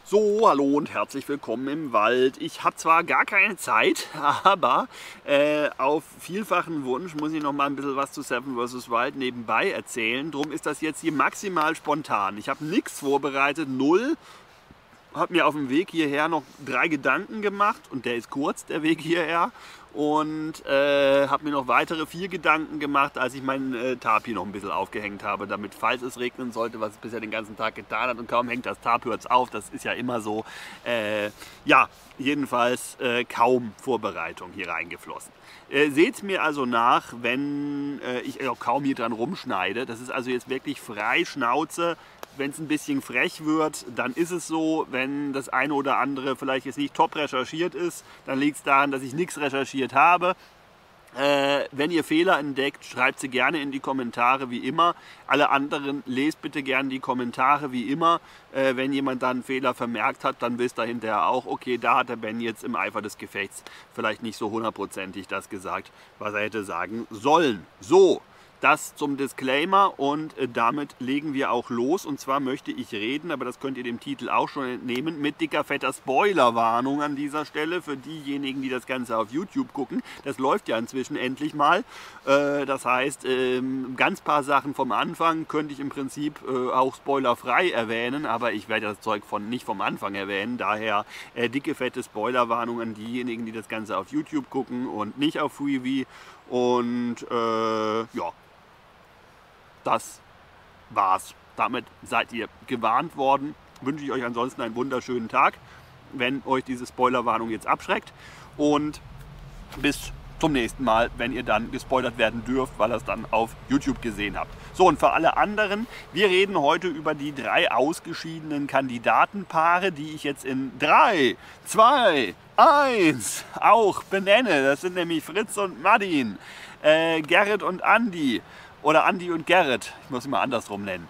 So, hallo und herzlich willkommen im Wald. Ich habe zwar gar keine Zeit, aber auf vielfachen Wunsch muss ich noch mal ein bisschen was zu Seven vs. Wild nebenbei erzählen. Drum ist das jetzt hier maximal spontan. Ich habe nichts vorbereitet, null. Habe mir auf dem Weg hierher noch 3 Gedanken gemacht und der ist kurz, der Weg hierher. Und habe mir noch weitere 4 Gedanken gemacht, als ich meinen Tarp hier noch ein bisschen aufgehängt habe, damit, falls es regnen sollte, was es bisher den ganzen Tag getan hat und kaum hängt das Tarp, hört es auf, das ist ja immer so. Ja, jedenfalls kaum Vorbereitung hier reingeflossen. Seht mir also nach, wenn ich auch kaum hier dran rumschneide. Das ist also jetzt wirklich frei Schnauze. Wenn es ein bisschen frech wird, dann ist es so. Wenn das eine oder andere vielleicht jetzt nicht top recherchiert ist, dann liegt es daran, dass ich nichts recherchiert habe. Wenn ihr Fehler entdeckt, schreibt sie gerne in die Kommentare, wie immer. Alle anderen lest bitte gerne die Kommentare, wie immer. Wenn jemand dann einen Fehler vermerkt hat, dann wisst ihr hinterher auch, okay, da hat der Ben jetzt im Eifer des Gefechts vielleicht nicht so hundertprozentig das gesagt, was er hätte sagen sollen. So. Das zum Disclaimer und damit legen wir auch los. Und zwar möchte ich reden, aber das könnt ihr dem Titel auch schon entnehmen, mit dicker, fetter Spoilerwarnung an dieser Stelle für diejenigen, die das Ganze auf YouTube gucken. Das läuft ja inzwischen endlich mal. Das heißt, ganz paar Sachen vom Anfang könnte ich im Prinzip auch spoilerfrei erwähnen, aber ich werde das Zeug nicht vom Anfang erwähnen. Daher dicke, fette Spoilerwarnung an diejenigen, die das Ganze auf YouTube gucken und nicht auf Freevee. Und ja. Das war's. Damit seid ihr gewarnt worden. Wünsche ich euch ansonsten einen wunderschönen Tag, wenn euch diese Spoilerwarnung jetzt abschreckt. Und bis zum nächsten Mal, wenn ihr dann gespoilert werden dürft, weil ihr es dann auf YouTube gesehen habt. So, und für alle anderen, wir reden heute über die 3 ausgeschiedenen Kandidatenpaare, die ich jetzt in 3, 2, 1 auch benenne. Das sind nämlich Fritz und Martin, Gerrit und Andi. Oder Andi und Gerrit, ich muss immer andersrum nennen.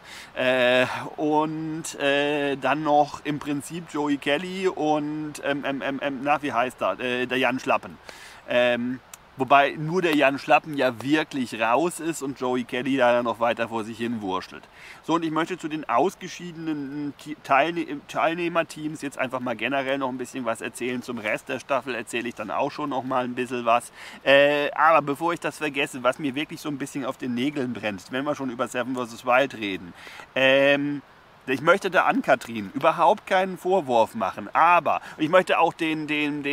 Dann noch im Prinzip Joey Kelly und, na, wie heißt er? Der Jan Schlappen. Wobei nur der Jan Schlappen ja wirklich raus ist und Joey Kelly da noch weiter vor sich hin wurschtelt. So, und ich möchte zu den ausgeschiedenen Teilnehmerteams jetzt einfach mal generell noch ein bisschen was erzählen. Zum Rest der Staffel erzähle ich dann auch schon noch mal ein bisschen was. Aber bevor ich das vergesse, was mir wirklich so ein bisschen auf den Nägeln brennt, wenn wir schon über Seven vs. Wild reden, ich möchte der Ann-Kathrin überhaupt keinen Vorwurf machen, aber ich möchte auch den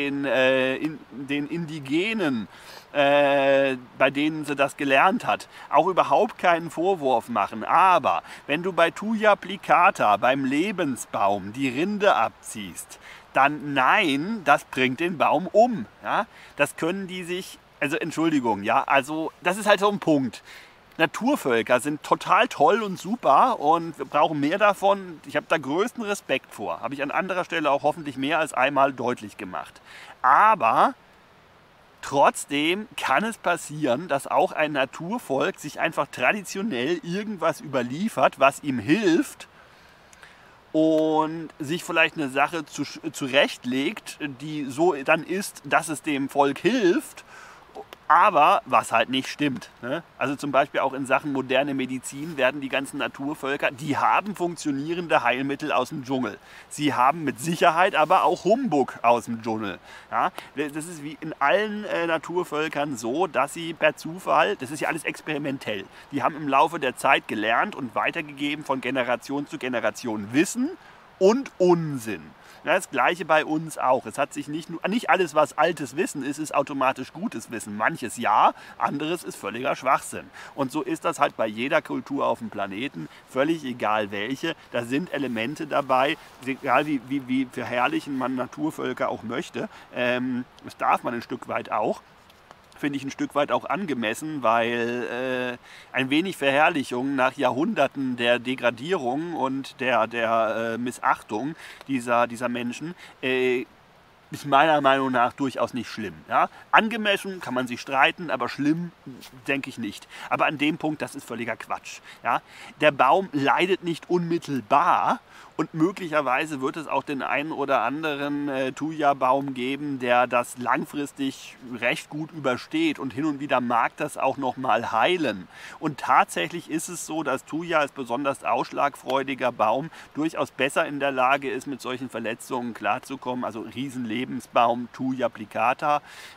Indigenen, bei denen sie das gelernt hat, auch überhaupt keinen Vorwurf machen. Aber wenn du bei Tuya Plicata, beim Lebensbaum, die Rinde abziehst, dann nein, das bringt den Baum um. Ja? Das können die sich, also Entschuldigung, ja, also das ist halt so ein Punkt. Naturvölker sind total toll und super und wir brauchen mehr davon. Ich habe da größten Respekt vor. Habe ich an anderer Stelle auch hoffentlich mehr als einmal deutlich gemacht. Aber trotzdem kann es passieren, dass auch ein Naturvolk sich einfach traditionell irgendwas überliefert, was ihm hilft und sich vielleicht eine Sache zurechtlegt, die so dann ist, dass es dem Volk hilft. Aber was halt nicht stimmt. Ne? Also zum Beispiel auch in Sachen moderne Medizin werden die ganzen Naturvölker, die haben funktionierende Heilmittel aus dem Dschungel. Sie haben mit Sicherheit aber auch Humbug aus dem Dschungel. Ja? Das ist wie in allen Naturvölkern so, dass sie per Zufall, das ist ja alles experimentell, die haben im Laufe der Zeit gelernt und weitergegeben von Generation zu Generation Wissen und Unsinn. Ja, das Gleiche bei uns auch. Es hat sich nicht alles, was altes Wissen ist, ist automatisch gutes Wissen. Manches ja, anderes ist völliger Schwachsinn. Und so ist das halt bei jeder Kultur auf dem Planeten, völlig egal welche. Da sind Elemente dabei, egal wie verherrlichen man Naturvölker auch möchte. Das darf man ein Stück weit auch. Finde ich ein Stück weit auch angemessen, weil ein wenig Verherrlichung nach Jahrhunderten der Degradierung und der Missachtung dieser Menschen ist meiner Meinung nach durchaus nicht schlimm. Ja? Angemessen kann man sich streiten, aber schlimm denke ich nicht. Aber an dem Punkt, das ist völliger Quatsch. Ja? Der Baum leidet nicht unmittelbar. Und möglicherweise wird es auch den einen oder anderen Thuja-Baum geben, der das langfristig recht gut übersteht und hin und wieder mag das auch noch mal heilen. Und tatsächlich ist es so, dass Thuja als besonders ausschlagfreudiger Baum durchaus besser in der Lage ist, mit solchen Verletzungen klarzukommen. Also Riesenlebensbaum Thuja plicata,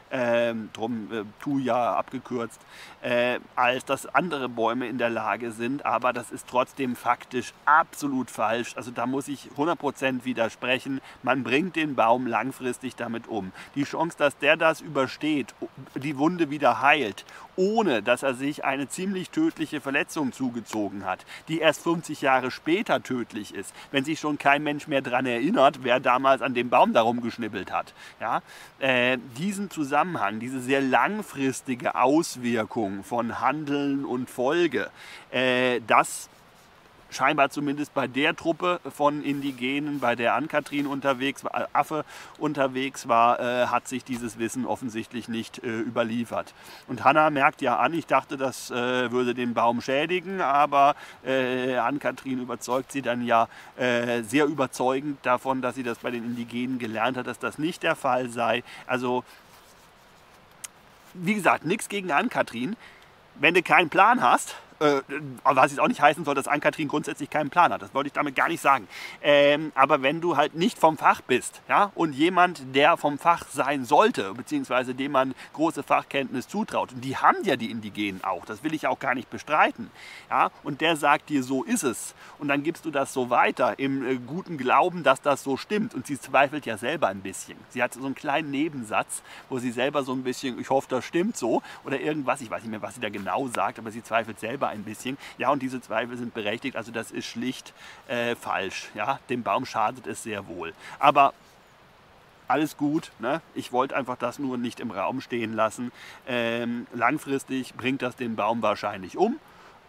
Thuja abgekürzt, als dass andere Bäume in der Lage sind. Aber das ist trotzdem faktisch absolut falsch. Also da muss ich 100% widersprechen. Man bringt den Baum langfristig damit um. Die Chance, dass der das übersteht, die Wunde wieder heilt, ohne dass er sich eine ziemlich tödliche Verletzung zugezogen hat, die erst 50 Jahre später tödlich ist, wenn sich schon kein Mensch mehr daran erinnert, wer damals an dem Baum darum geschnibbelt hat. Ja? Diesen Zusammenhang, diese sehr langfristige Auswirkung von Handeln und Folge, das scheinbar zumindest bei der Truppe von Indigenen, bei der Ann-Kathrin Affe unterwegs war, hat sich dieses Wissen offensichtlich nicht überliefert. Und Hannah merkt ja an, ich dachte, das würde den Baum schädigen, aber Ann-Kathrin überzeugt sie dann ja sehr überzeugend davon, dass sie das bei den Indigenen gelernt hat, dass das nicht der Fall sei. Also, wie gesagt, nichts gegen Ann-Kathrin. Wenn du keinen Plan hast, was jetzt auch nicht heißen soll, dass Ann-Kathrin grundsätzlich keinen Plan hat. Das wollte ich damit gar nicht sagen. Aber wenn du halt nicht vom Fach bist, ja, und jemand, der vom Fach sein sollte, beziehungsweise dem man große Fachkenntnis zutraut, und die haben ja die Indigenen auch, das will ich auch gar nicht bestreiten, ja, und der sagt dir, so ist es, und dann gibst du das so weiter im guten Glauben, dass das so stimmt, und sie zweifelt ja selber ein bisschen. Sie hat so einen kleinen Nebensatz, wo sie selber so ein bisschen, ich hoffe, das stimmt so, oder irgendwas, ich weiß nicht mehr, was sie da genau sagt, aber sie zweifelt selber ein bisschen. Ja, und diese Zweifel sind berechtigt, also das ist schlicht falsch. Ja? Dem Baum schadet es sehr wohl. Aber alles gut, ne? Ich wollte einfach das nur nicht im Raum stehen lassen. Langfristig bringt das den Baum wahrscheinlich um.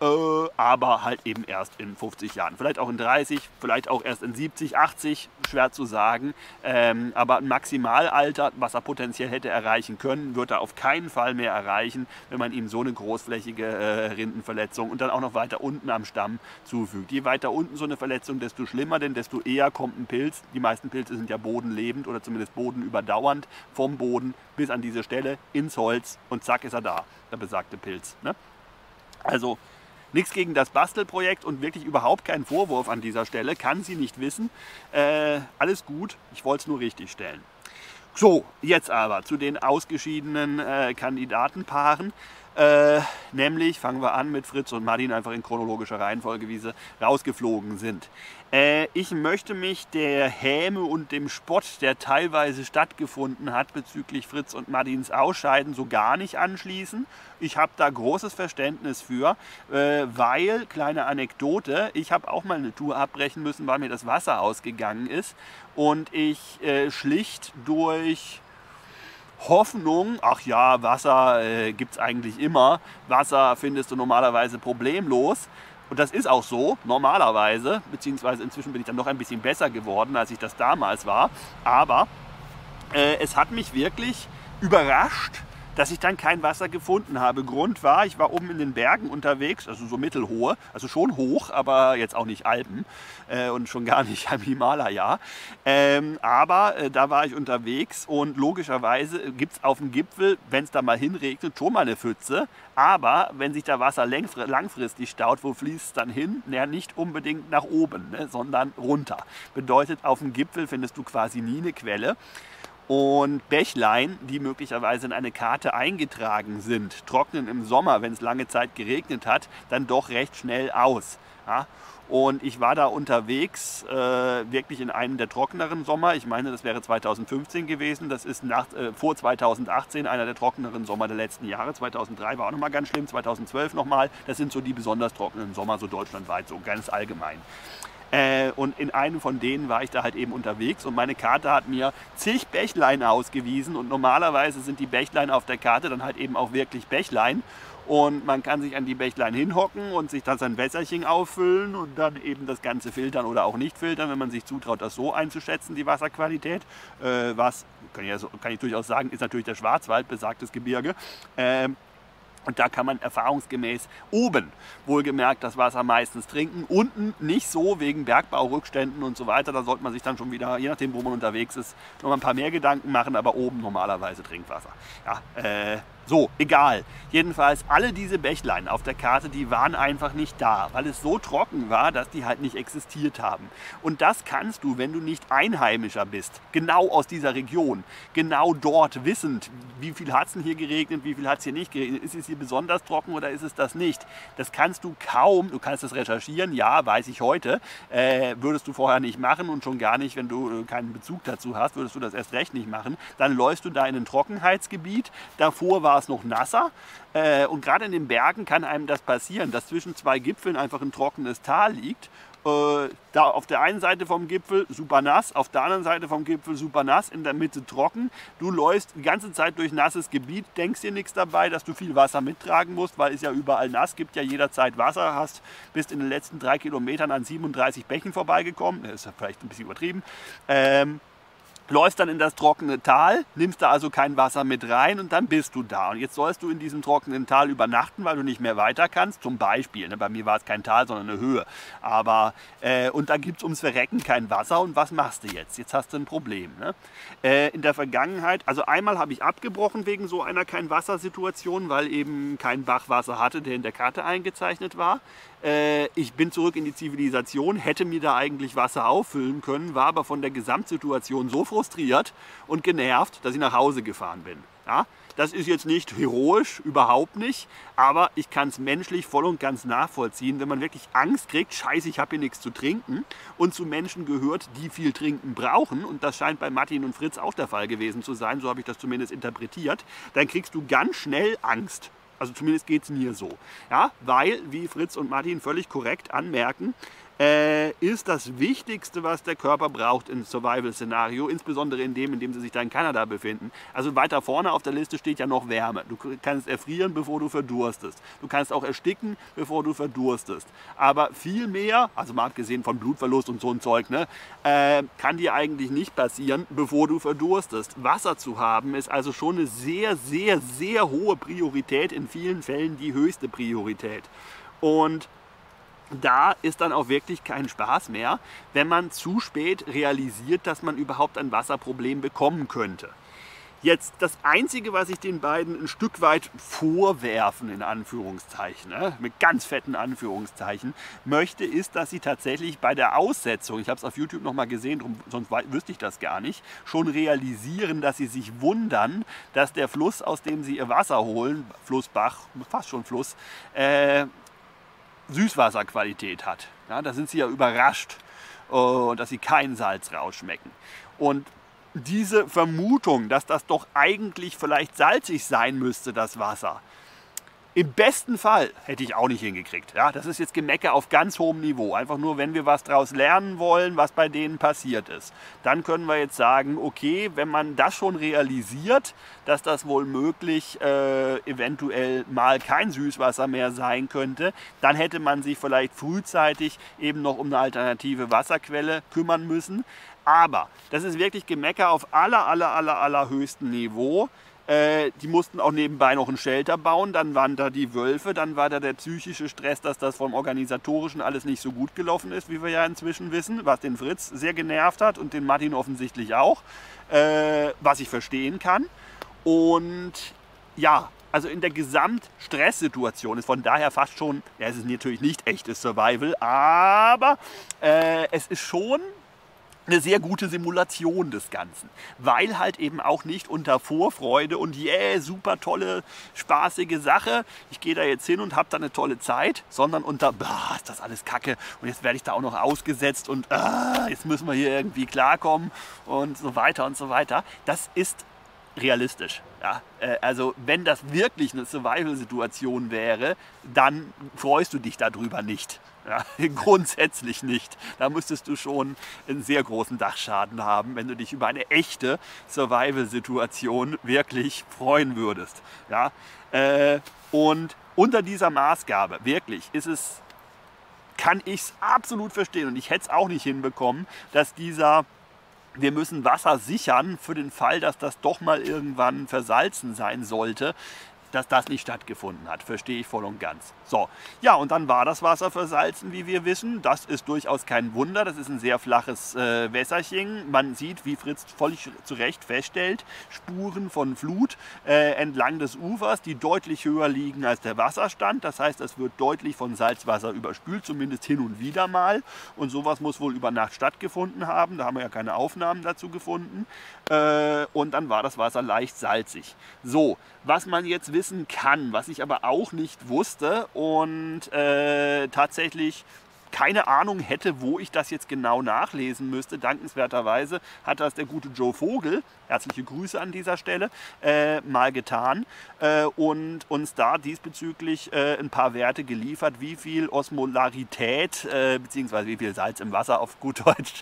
Aber halt eben erst in 50 Jahren. Vielleicht auch in 30, vielleicht auch erst in 70, 80, schwer zu sagen. Aber ein Maximalalter, was er potenziell hätte erreichen können, wird er auf keinen Fall mehr erreichen, wenn man ihm so eine großflächige Rindenverletzung und dann auch noch weiter unten am Stamm zufügt. Je weiter unten so eine Verletzung, desto schlimmer, denn desto eher kommt ein Pilz. Die meisten Pilze sind ja bodenlebend oder zumindest bodenüberdauernd, vom Boden bis an diese Stelle ins Holz und zack ist er da, der besagte Pilz. Ne? Also nichts gegen das Bastelprojekt und wirklich überhaupt kein Vorwurf an dieser Stelle, kann sie nicht wissen. Alles gut, ich wollte es nur richtig stellen. So, jetzt aber zu den ausgeschiedenen Kandidatenpaaren. Nämlich fangen wir an mit Fritz und Martin, einfach in chronologischer Reihenfolge, wie sie rausgeflogen sind. Ich möchte mich der Häme und dem Spott, der teilweise stattgefunden hat bezüglich Fritz und Martins Ausscheiden, so gar nicht anschließen. Ich habe da großes Verständnis für, weil, kleine Anekdote, ich habe auch mal eine Tour abbrechen müssen, weil mir das Wasser ausgegangen ist und ich schlicht durch Hoffnung, ach ja, Wasser gibt es eigentlich immer, Wasser findest du normalerweise problemlos. Und das ist auch so, normalerweise, beziehungsweise inzwischen bin ich dann noch ein bisschen besser geworden, als ich das damals war. Aber es hat mich wirklich überrascht, dass ich dann kein Wasser gefunden habe. Grund war, ich war oben in den Bergen unterwegs, also so mittelhohe, also schon hoch, aber jetzt auch nicht Alpen und schon gar nicht am Himalaya. Aber da war ich unterwegs und logischerweise gibt es auf dem Gipfel, wenn es da mal hinregnet, schon mal eine Pfütze. Aber wenn sich da Wasser langfristig staut, wo fließt es dann hin? Ja, nicht unbedingt nach oben, ne, sondern runter. Bedeutet, auf dem Gipfel findest du quasi nie eine Quelle. Und Bächlein, die möglicherweise in eine Karte eingetragen sind, trocknen im Sommer, wenn es lange Zeit geregnet hat, dann doch recht schnell aus. Ja? Und ich war da unterwegs, wirklich in einem der trockeneren Sommer. Ich meine, das wäre 2015 gewesen. Das ist vor 2018 einer der trockeneren Sommer der letzten Jahre. 2003 war auch nochmal ganz schlimm, 2012 nochmal. Das sind so die besonders trockenen Sommer, so deutschlandweit, so ganz allgemein. Und in einem von denen war ich da halt eben unterwegs und meine Karte hat mir zig Bächlein ausgewiesen und normalerweise sind die Bächlein auf der Karte dann halt eben auch wirklich Bächlein und man kann sich an die Bächlein hinhocken und sich dann sein Wässerchen auffüllen und dann eben das Ganze filtern oder auch nicht filtern, wenn man sich zutraut, das so einzuschätzen, die Wasserqualität. Was, kann ich durchaus sagen, ist natürlich der Schwarzwald, besagtes Gebirge. Und da kann man erfahrungsgemäß oben wohlgemerkt das Wasser meistens trinken, unten nicht so wegen Bergbaurückständen und so weiter. Da sollte man sich dann schon wieder, je nachdem wo man unterwegs ist, noch mal ein paar mehr Gedanken machen, aber oben normalerweise Trinkwasser. Ja, so, egal. Jedenfalls alle diese Bächlein auf der Karte, die waren einfach nicht da, weil es so trocken war, dass die halt nicht existiert haben. Und das kannst du, wenn du nicht Einheimischer bist, genau aus dieser Region, genau dort wissend, wie viel hat es denn hier geregnet, wie viel hat es hier nicht geregnet, ist es hier besonders trocken oder ist es das nicht. Das kannst du kaum, du kannst es recherchieren, ja, weiß ich heute, würdest du vorher nicht machen und schon gar nicht, wenn du keinen Bezug dazu hast, würdest du das erst recht nicht machen. Dann läufst du da in ein Trockenheitsgebiet, davor war es noch nasser und gerade in den Bergen kann einem das passieren, dass zwischen zwei Gipfeln einfach ein trockenes Tal liegt. Da auf der einen Seite vom Gipfel super nass, auf der anderen Seite vom Gipfel super nass, in der Mitte trocken. Du läufst die ganze Zeit durch nasses Gebiet, denkst dir nichts dabei, dass du viel Wasser mittragen musst, weil es ja überall nass gibt, ja jederzeit Wasser, bist in den letzten 3 Kilometern an 37 Bächen vorbeigekommen, das ist ja vielleicht ein bisschen übertrieben. Läufst dann in das trockene Tal, nimmst da also kein Wasser mit rein und dann bist du da. Und jetzt sollst du in diesem trockenen Tal übernachten, weil du nicht mehr weiter kannst, zum Beispiel. Ne? Bei mir war es kein Tal, sondern eine Höhe. Aber, und da gibt es ums Verrecken kein Wasser und was machst du jetzt? Jetzt hast du ein Problem. Ne? In der Vergangenheit, also einmal habe ich abgebrochen wegen so einer Kein-Wasser-Situation, weil eben kein Bach Wasser hatte, der in der Karte eingezeichnet war. Ich bin zurück in die Zivilisation, hätte mir da eigentlich Wasser auffüllen können, war aber von der Gesamtsituation so frustriert und genervt, dass ich nach Hause gefahren bin. Ja? Das ist jetzt nicht heroisch, überhaupt nicht, aber ich kann es menschlich voll und ganz nachvollziehen, wenn man wirklich Angst kriegt, scheiße, ich habe hier nichts zu trinken und zu Menschen gehört, die viel trinken brauchen und das scheint bei Martin und Fritz auch der Fall gewesen zu sein, so habe ich das zumindest interpretiert, dann kriegst du ganz schnell Angst. Also zumindest geht es mir so. Ja? Weil, wie Fritz und Martin völlig korrekt anmerken, ist das Wichtigste, was der Körper braucht im Survival-Szenario, insbesondere in dem sie sich da in Kanada befinden. Also weiter vorne auf der Liste steht ja noch Wärme. Du kannst erfrieren, bevor du verdurstest. Du kannst auch ersticken, bevor du verdurstest. Aber viel mehr, also mal abgesehen von Blutverlust und so ein Zeug, ne, kann dir eigentlich nicht passieren, bevor du verdurstest. Wasser zu haben ist also schon eine sehr, sehr, sehr hohe Priorität, in vielen Fällen die höchste Priorität. Und da ist dann auch wirklich kein Spaß mehr, wenn man zu spät realisiert, dass man überhaupt ein Wasserproblem bekommen könnte. Jetzt das Einzige, was ich den beiden ein Stück weit vorwerfen, in Anführungszeichen, mit ganz fetten Anführungszeichen, möchte, ist, dass sie tatsächlich bei der Aussetzung, ich habe es auf YouTube noch mal gesehen, sonst wüsste ich das gar nicht, schon realisieren, dass sie sich wundern, dass der Fluss, aus dem sie ihr Wasser holen, Flussbach, fast schon Fluss, Süßwasserqualität hat. Ja, da sind sie ja überrascht, dass sie kein Salz rausschmecken. Und diese Vermutung, dass das doch eigentlich vielleicht salzig sein müsste, das Wasser, im besten Fall hätte ich auch nicht hingekriegt. Ja, das ist jetzt Gemecker auf ganz hohem Niveau. Einfach nur, wenn wir was daraus lernen wollen, was bei denen passiert ist. Dann können wir jetzt sagen, okay, wenn man das schon realisiert, dass das wohl möglich eventuell mal kein Süßwasser mehr sein könnte, dann hätte man sich vielleicht frühzeitig eben noch um eine alternative Wasserquelle kümmern müssen. Aber das ist wirklich Gemecker auf allerhöchstem Niveau. Die mussten auch nebenbei noch ein Shelter bauen, dann waren da die Wölfe, dann war da der psychische Stress, dass das vom Organisatorischen alles nicht so gut gelaufen ist, wie wir ja inzwischen wissen, was den Fritz sehr genervt hat und den Martin offensichtlich auch, was ich verstehen kann. Und ja, also in der Gesamtstresssituation ist von daher fast schon, ja, es ist natürlich nicht echtes Survival, aber es ist schon eine sehr gute Simulation des Ganzen, weil halt eben auch nicht unter Vorfreude und super tolle, spaßige Sache, ich gehe da jetzt hin und habe da eine tolle Zeit, sondern unter, ist das alles Kacke und jetzt werde ich da auch noch ausgesetzt und jetzt müssen wir hier irgendwie klarkommen und so weiter und so weiter. Das ist realistisch. Ja, also wenn das wirklich eine Survival-Situation wäre, dann freust du dich darüber nicht. Ja, grundsätzlich nicht. Da müsstest du schon einen sehr großen Dachschaden haben, wenn du dich über eine echte Survival-Situation wirklich freuen würdest. Ja, und unter dieser Maßgabe, wirklich, kann ich es absolut verstehen und ich hätte es auch nicht hinbekommen, dass wir müssen Wasser sichern für den Fall, dass das doch mal irgendwann versalzen sein sollte, dass das nicht stattgefunden hat. Verstehe ich voll und ganz. So, ja, und dann war das Wasser versalzen, wie wir wissen. Das ist durchaus kein Wunder. Das ist ein sehr flaches Wässerchen. Man sieht, wie Fritz völlig zu Recht feststellt, Spuren von Flut entlang des Ufers, die deutlich höher liegen als der Wasserstand. Das heißt, es wird deutlich von Salzwasser überspült, zumindest hin und wieder mal. Und sowas muss wohl über Nacht stattgefunden haben. Da haben wir ja keine Aufnahmen dazu gefunden. Und dann war das Wasser leicht salzig. So, was man jetzt wissen kann, was ich aber auch nicht wusste und tatsächlich keine Ahnung hätte, wo ich das jetzt genau nachlesen müsste. Dankenswerterweise hat das der gute Joe Vogel, herzliche Grüße an dieser Stelle, mal getan und uns da diesbezüglich ein paar Werte geliefert, wie viel Osmolarität bzw. wie viel Salz im Wasser auf gut Deutsch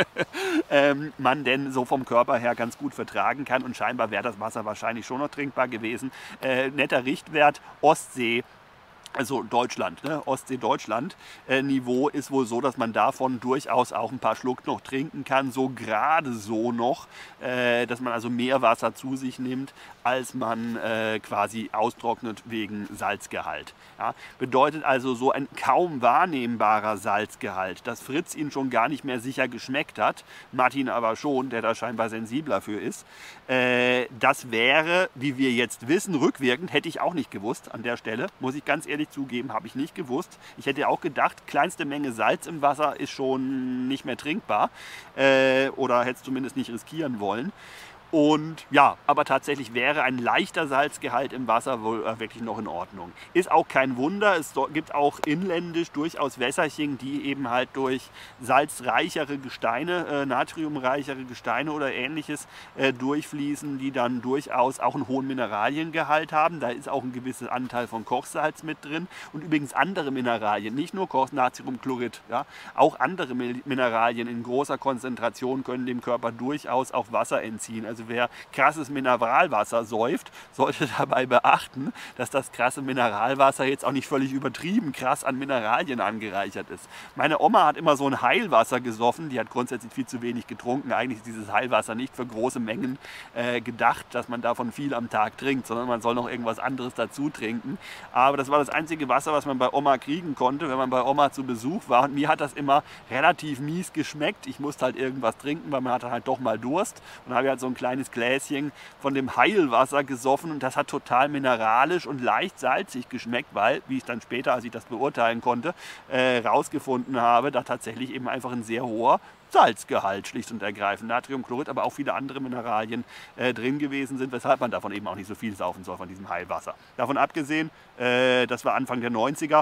man denn so vom Körper her ganz gut vertragen kann, und scheinbar wäre das Wasser wahrscheinlich schon noch trinkbar gewesen. Netter Richtwert, Ostsee. Also Deutschland, ne? Ostsee-Deutschland Niveau ist wohl so, dass man davon durchaus auch ein paar Schluck noch trinken kann, so gerade so noch, dass man also mehr Wasser zu sich nimmt, als man quasi austrocknet wegen Salzgehalt. Ja? Bedeutet also so ein kaum wahrnehmbarer Salzgehalt, dass Fritz ihn schon gar nicht mehr sicher geschmeckt hat, Martin aber schon, der da scheinbar sensibler für ist. Das wäre, wie wir jetzt wissen, rückwirkend, hätte ich auch nicht gewusst an der Stelle, muss ich ganz ehrlich zugeben, habe ich nicht gewusst. Ich hätte auch gedacht, kleinste Menge Salz im Wasser ist schon nicht mehr trinkbar oder hätte es zumindest nicht riskieren wollen. Und ja, aber tatsächlich wäre ein leichter Salzgehalt im Wasser wohl wirklich noch in Ordnung. Ist auch kein Wunder, es gibt auch inländisch durchaus Wässerchen, die eben halt durch salzreichere Gesteine, natriumreichere Gesteine oder ähnliches durchfließen, die dann durchaus auch einen hohen Mineraliengehalt haben. Da ist auch ein gewisser Anteil von Kochsalz mit drin und übrigens andere Mineralien, nicht nur Natriumchlorid, ja, auch andere Mineralien in großer Konzentration können dem Körper durchaus auch Wasser entziehen. Also wer krasses Mineralwasser säuft, sollte dabei beachten, dass das krasse Mineralwasser jetzt auch nicht völlig übertrieben krass an Mineralien angereichert ist. Meine Oma hat immer so ein Heilwasser gesoffen, die hat grundsätzlich viel zu wenig getrunken. Eigentlich ist dieses Heilwasser nicht für große Mengen gedacht, dass man davon viel am Tag trinkt, sondern man soll noch irgendwas anderes dazu trinken. Aber das war das einzige Wasser, was man bei Oma kriegen konnte, wenn man bei Oma zu Besuch war. Und mir hat das immer relativ mies geschmeckt. Ich musste halt irgendwas trinken, weil man hatte halt doch mal Durst. Und dann habe ich halt so ein kleines Gläschen von dem Heilwasser gesoffen und das hat total mineralisch und leicht salzig geschmeckt, weil, wie ich dann später, als ich das beurteilen konnte, rausgefunden habe, da tatsächlich eben einfach ein sehr hoher Salzgehalt schlicht und ergreifend, Natriumchlorid, aber auch viele andere Mineralien drin gewesen sind, weshalb man davon eben auch nicht so viel saufen soll, von diesem Heilwasser. Davon abgesehen, das war Anfang der 90er,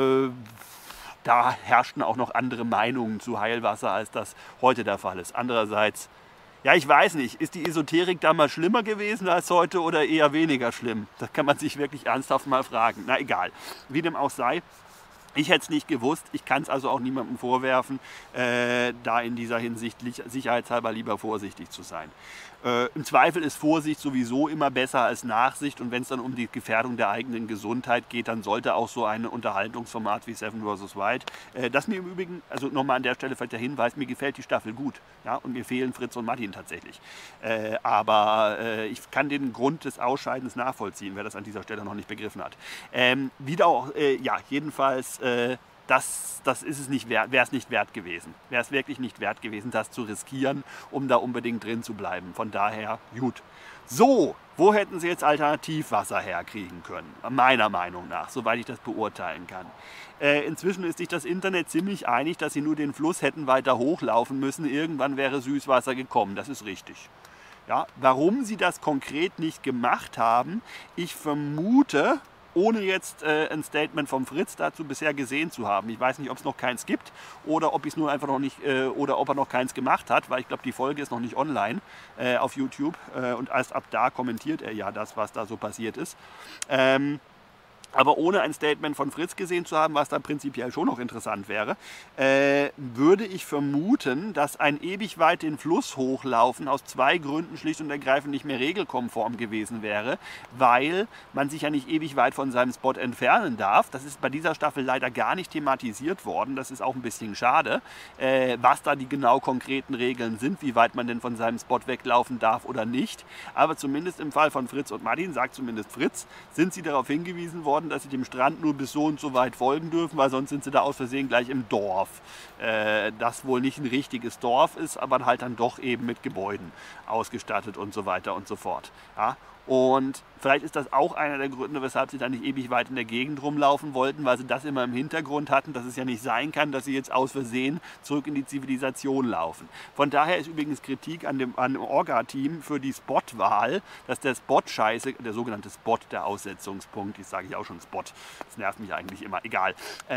da herrschten auch noch andere Meinungen zu Heilwasser, als das heute der Fall ist. Andererseits, ja, ich weiß nicht, ist die Esoterik damals schlimmer gewesen als heute oder eher weniger schlimm? Das kann man sich wirklich ernsthaft mal fragen. Na egal, wie dem auch sei. Ich hätte es nicht gewusst, ich kann es also auch niemandem vorwerfen, da in dieser Hinsicht sicherheitshalber lieber vorsichtig zu sein. Im Zweifel ist Vorsicht sowieso immer besser als Nachsicht, und wenn es dann um die Gefährdung der eigenen Gesundheit geht, dann sollte auch so ein Unterhaltungsformat wie Seven vs. Wild, das mir im Übrigen, also nochmal an der Stelle vielleicht der Hinweis, mir gefällt die Staffel gut, ja, und mir fehlen Fritz und Martin tatsächlich. Aber ich kann den Grund des Ausscheidens nachvollziehen, wer das an dieser Stelle noch nicht begriffen hat. Wieder auch, ja, jedenfalls, das ist es nicht wert, wäre es nicht wert gewesen. Wäre es wirklich nicht wert gewesen, das zu riskieren, um da unbedingt drin zu bleiben. Von daher, gut. So, wo hätten sie jetzt Alternativwasser herkriegen können? Meiner Meinung nach, soweit ich das beurteilen kann. Inzwischen ist sich das Internet ziemlich einig, dass sie nur den Fluss hätten weiter hochlaufen müssen. Irgendwann wäre Süßwasser gekommen, das ist richtig. Ja, warum sie das konkret nicht gemacht haben, ich vermute, ohne jetzt ein Statement vom Fritz dazu bisher gesehen zu haben. Ich weiß nicht, ob es noch keins gibt oder ob ich es nur einfach noch nicht oder ob er noch keins gemacht hat, weil ich glaube, die Folge ist noch nicht online auf YouTube und erst ab da kommentiert er ja das, was da so passiert ist. Aber ohne ein Statement von Fritz gesehen zu haben, was da prinzipiell schon noch interessant wäre, würde ich vermuten, dass ein ewig weit den Fluss hochlaufen aus zwei Gründen schlicht und ergreifend nicht mehr regelkonform gewesen wäre, weil man sich ja nicht ewig weit von seinem Spot entfernen darf. Das ist bei dieser Staffel leider gar nicht thematisiert worden. Das ist auch ein bisschen schade, was da die genau konkreten Regeln sind, wie weit man denn von seinem Spot weglaufen darf oder nicht. Aber zumindest im Fall von Fritz und Martin, sagt zumindest Fritz, sind sie darauf hingewiesen worden, dass sie dem Strand nur bis so und so weit folgen dürfen, weil sonst sind sie da aus Versehen gleich im Dorf. Das wohl nicht ein richtiges Dorf ist, aber halt dann doch eben mit Gebäuden ausgestattet und so weiter und so fort. Ja? Und vielleicht ist das auch einer der Gründe, weshalb sie da nicht ewig weit in der Gegend rumlaufen wollten, weil sie das immer im Hintergrund hatten, dass es ja nicht sein kann, dass sie jetzt aus Versehen zurück in die Zivilisation laufen. Von daher ist übrigens Kritik an dem Orga-Team für die Spot-Wahl, dass der Spot scheiße, der sogenannte Spot, der Aussetzungspunkt, ich sage ich auch schon Spot, das nervt mich eigentlich immer, egal.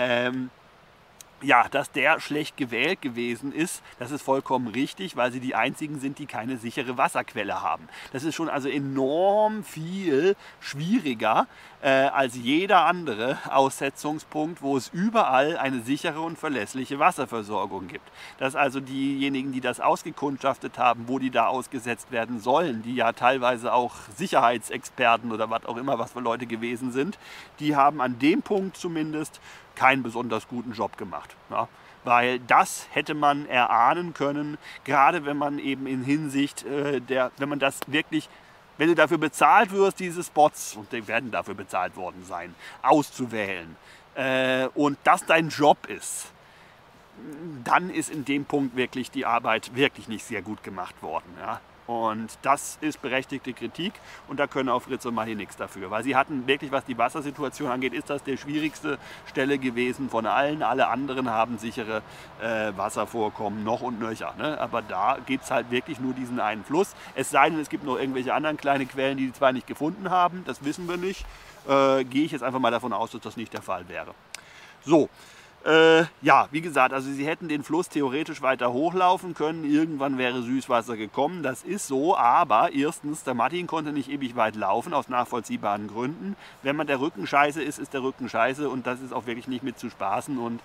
Ja, dass der schlecht gewählt gewesen ist, das ist vollkommen richtig, weil sie die einzigen sind, die keine sichere Wasserquelle haben. Das ist schon also enorm viel schwieriger als jeder andere Aussetzungspunkt, wo es überall eine sichere und verlässliche Wasserversorgung gibt. Dass also diejenigen, die das ausgekundschaftet haben, wo die da ausgesetzt werden sollen, die ja teilweise auch Sicherheitsexperten oder was auch immer was für Leute gewesen sind, die haben an dem Punkt zumindest keinen besonders guten Job gemacht. Ja? Weil das hätte man erahnen können, gerade wenn man eben in Hinsicht wenn man das wirklich, wenn du dafür bezahlt wirst, diese Spots, und die werden dafür bezahlt worden sein, auszuwählen, und das dein Job ist, dann ist in dem Punkt wirklich die Arbeit wirklich nicht sehr gut gemacht worden. Ja? Und das ist berechtigte Kritik und da können auch Fritz und Martin nichts dafür. Weil sie hatten wirklich, was die Wassersituation angeht, ist das der schwierigste Stelle gewesen von allen. Alle anderen haben sichere Wasservorkommen noch und nöcher. Ne? Aber da gibt es halt wirklich nur diesen einen Fluss. Es sei denn, es gibt noch irgendwelche anderen kleine Quellen, die zwar nicht gefunden haben, das wissen wir nicht. Gehe ich jetzt einfach mal davon aus, dass das nicht der Fall wäre. So. Ja, wie gesagt, also sie hätten den Fluss theoretisch weiter hochlaufen können, irgendwann wäre Süßwasser gekommen, das ist so, aber erstens, der Martin konnte nicht ewig weit laufen, aus nachvollziehbaren Gründen. Wenn man der Rücken scheiße ist, ist der Rücken scheiße und das ist auch wirklich nicht mit zu spaßen und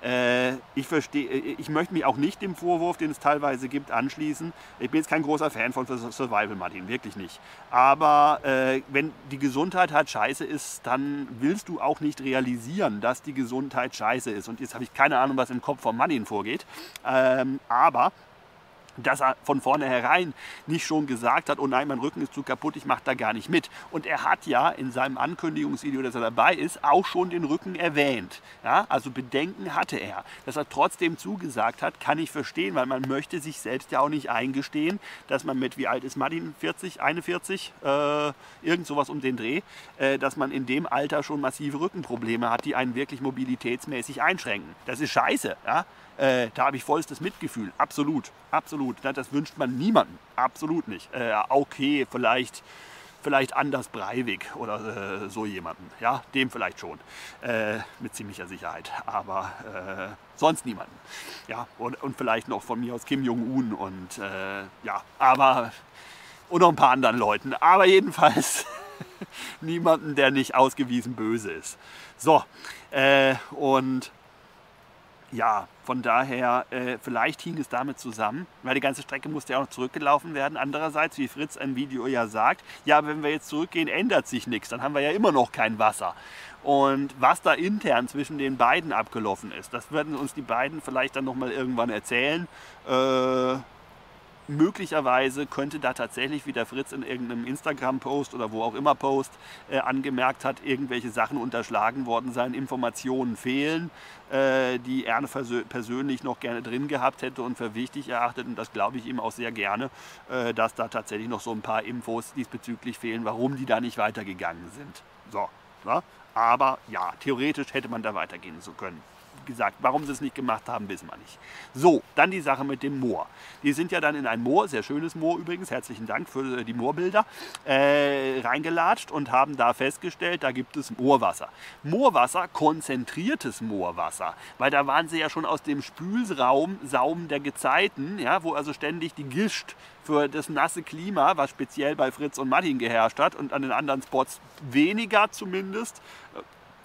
ich möchte mich auch nicht dem Vorwurf, den es teilweise gibt, anschließen. Ich bin jetzt kein großer Fan von Survival, Martin, wirklich nicht. Aber wenn die Gesundheit halt scheiße ist, dann willst du auch nicht realisieren, dass die Gesundheit scheiße ist. Und jetzt habe ich keine Ahnung, was im Kopf von Martin vorgeht, aber dass er von vornherein nicht schon gesagt hat, oh nein, mein Rücken ist zu kaputt, ich mache da gar nicht mit. Und er hat ja in seinem Ankündigungsvideo, dass er dabei ist, auch schon den Rücken erwähnt. Ja, also Bedenken hatte er. Dass er trotzdem zugesagt hat, kann ich verstehen, weil man möchte sich selbst ja auch nicht eingestehen, dass man mit, wie alt ist Martin, 40, 41, irgend sowas um den Dreh, dass man in dem Alter schon massive Rückenprobleme hat, die einen wirklich mobilitätsmäßig einschränken. Das ist scheiße, ja. Da habe ich vollstes Mitgefühl, absolut, absolut. Das wünscht man niemandem, absolut nicht. Okay, vielleicht Anders Breivik oder so jemanden, ja, dem vielleicht schon, mit ziemlicher Sicherheit, aber sonst niemanden. Ja, und vielleicht noch von mir aus Kim Jong-un und ja, aber und noch ein paar anderen Leuten, aber jedenfalls niemanden, der nicht ausgewiesen böse ist. So, und ja, von daher, vielleicht hing es damit zusammen, weil die ganze Strecke musste ja auch noch zurückgelaufen werden. Andererseits, wie Fritz im Video ja sagt, ja, wenn wir jetzt zurückgehen, ändert sich nichts, dann haben wir ja immer noch kein Wasser. Und was da intern zwischen den beiden abgelaufen ist, das werden uns die beiden vielleicht dann nochmal irgendwann erzählen. Möglicherweise könnte da tatsächlich, wie der Fritz in irgendeinem Instagram-Post oder wo auch immer Post angemerkt hat, irgendwelche Sachen unterschlagen worden sein, Informationen fehlen, die er persönlich noch gerne drin gehabt hätte und für wichtig erachtet. Und das glaube ich ihm auch sehr gerne, dass da tatsächlich noch so ein paar Infos diesbezüglich fehlen, warum die da nicht weitergegangen sind. So, ja? Aber ja, theoretisch hätte man da weitergehen können. Wie gesagt, warum sie es nicht gemacht haben, wissen wir nicht. So, dann die Sache mit dem Moor. Die sind ja dann in ein Moor, sehr schönes Moor übrigens, herzlichen Dank für die Moorbilder, reingelatscht und haben da festgestellt, da gibt es Moorwasser. Moorwasser, konzentriertes Moorwasser, weil da waren sie ja schon aus dem Saum der Gezeiten, ja, wo also ständig die Gischt für das nasse Klima, was speziell bei Fritz und Martin geherrscht hat und an den anderen Spots weniger zumindest,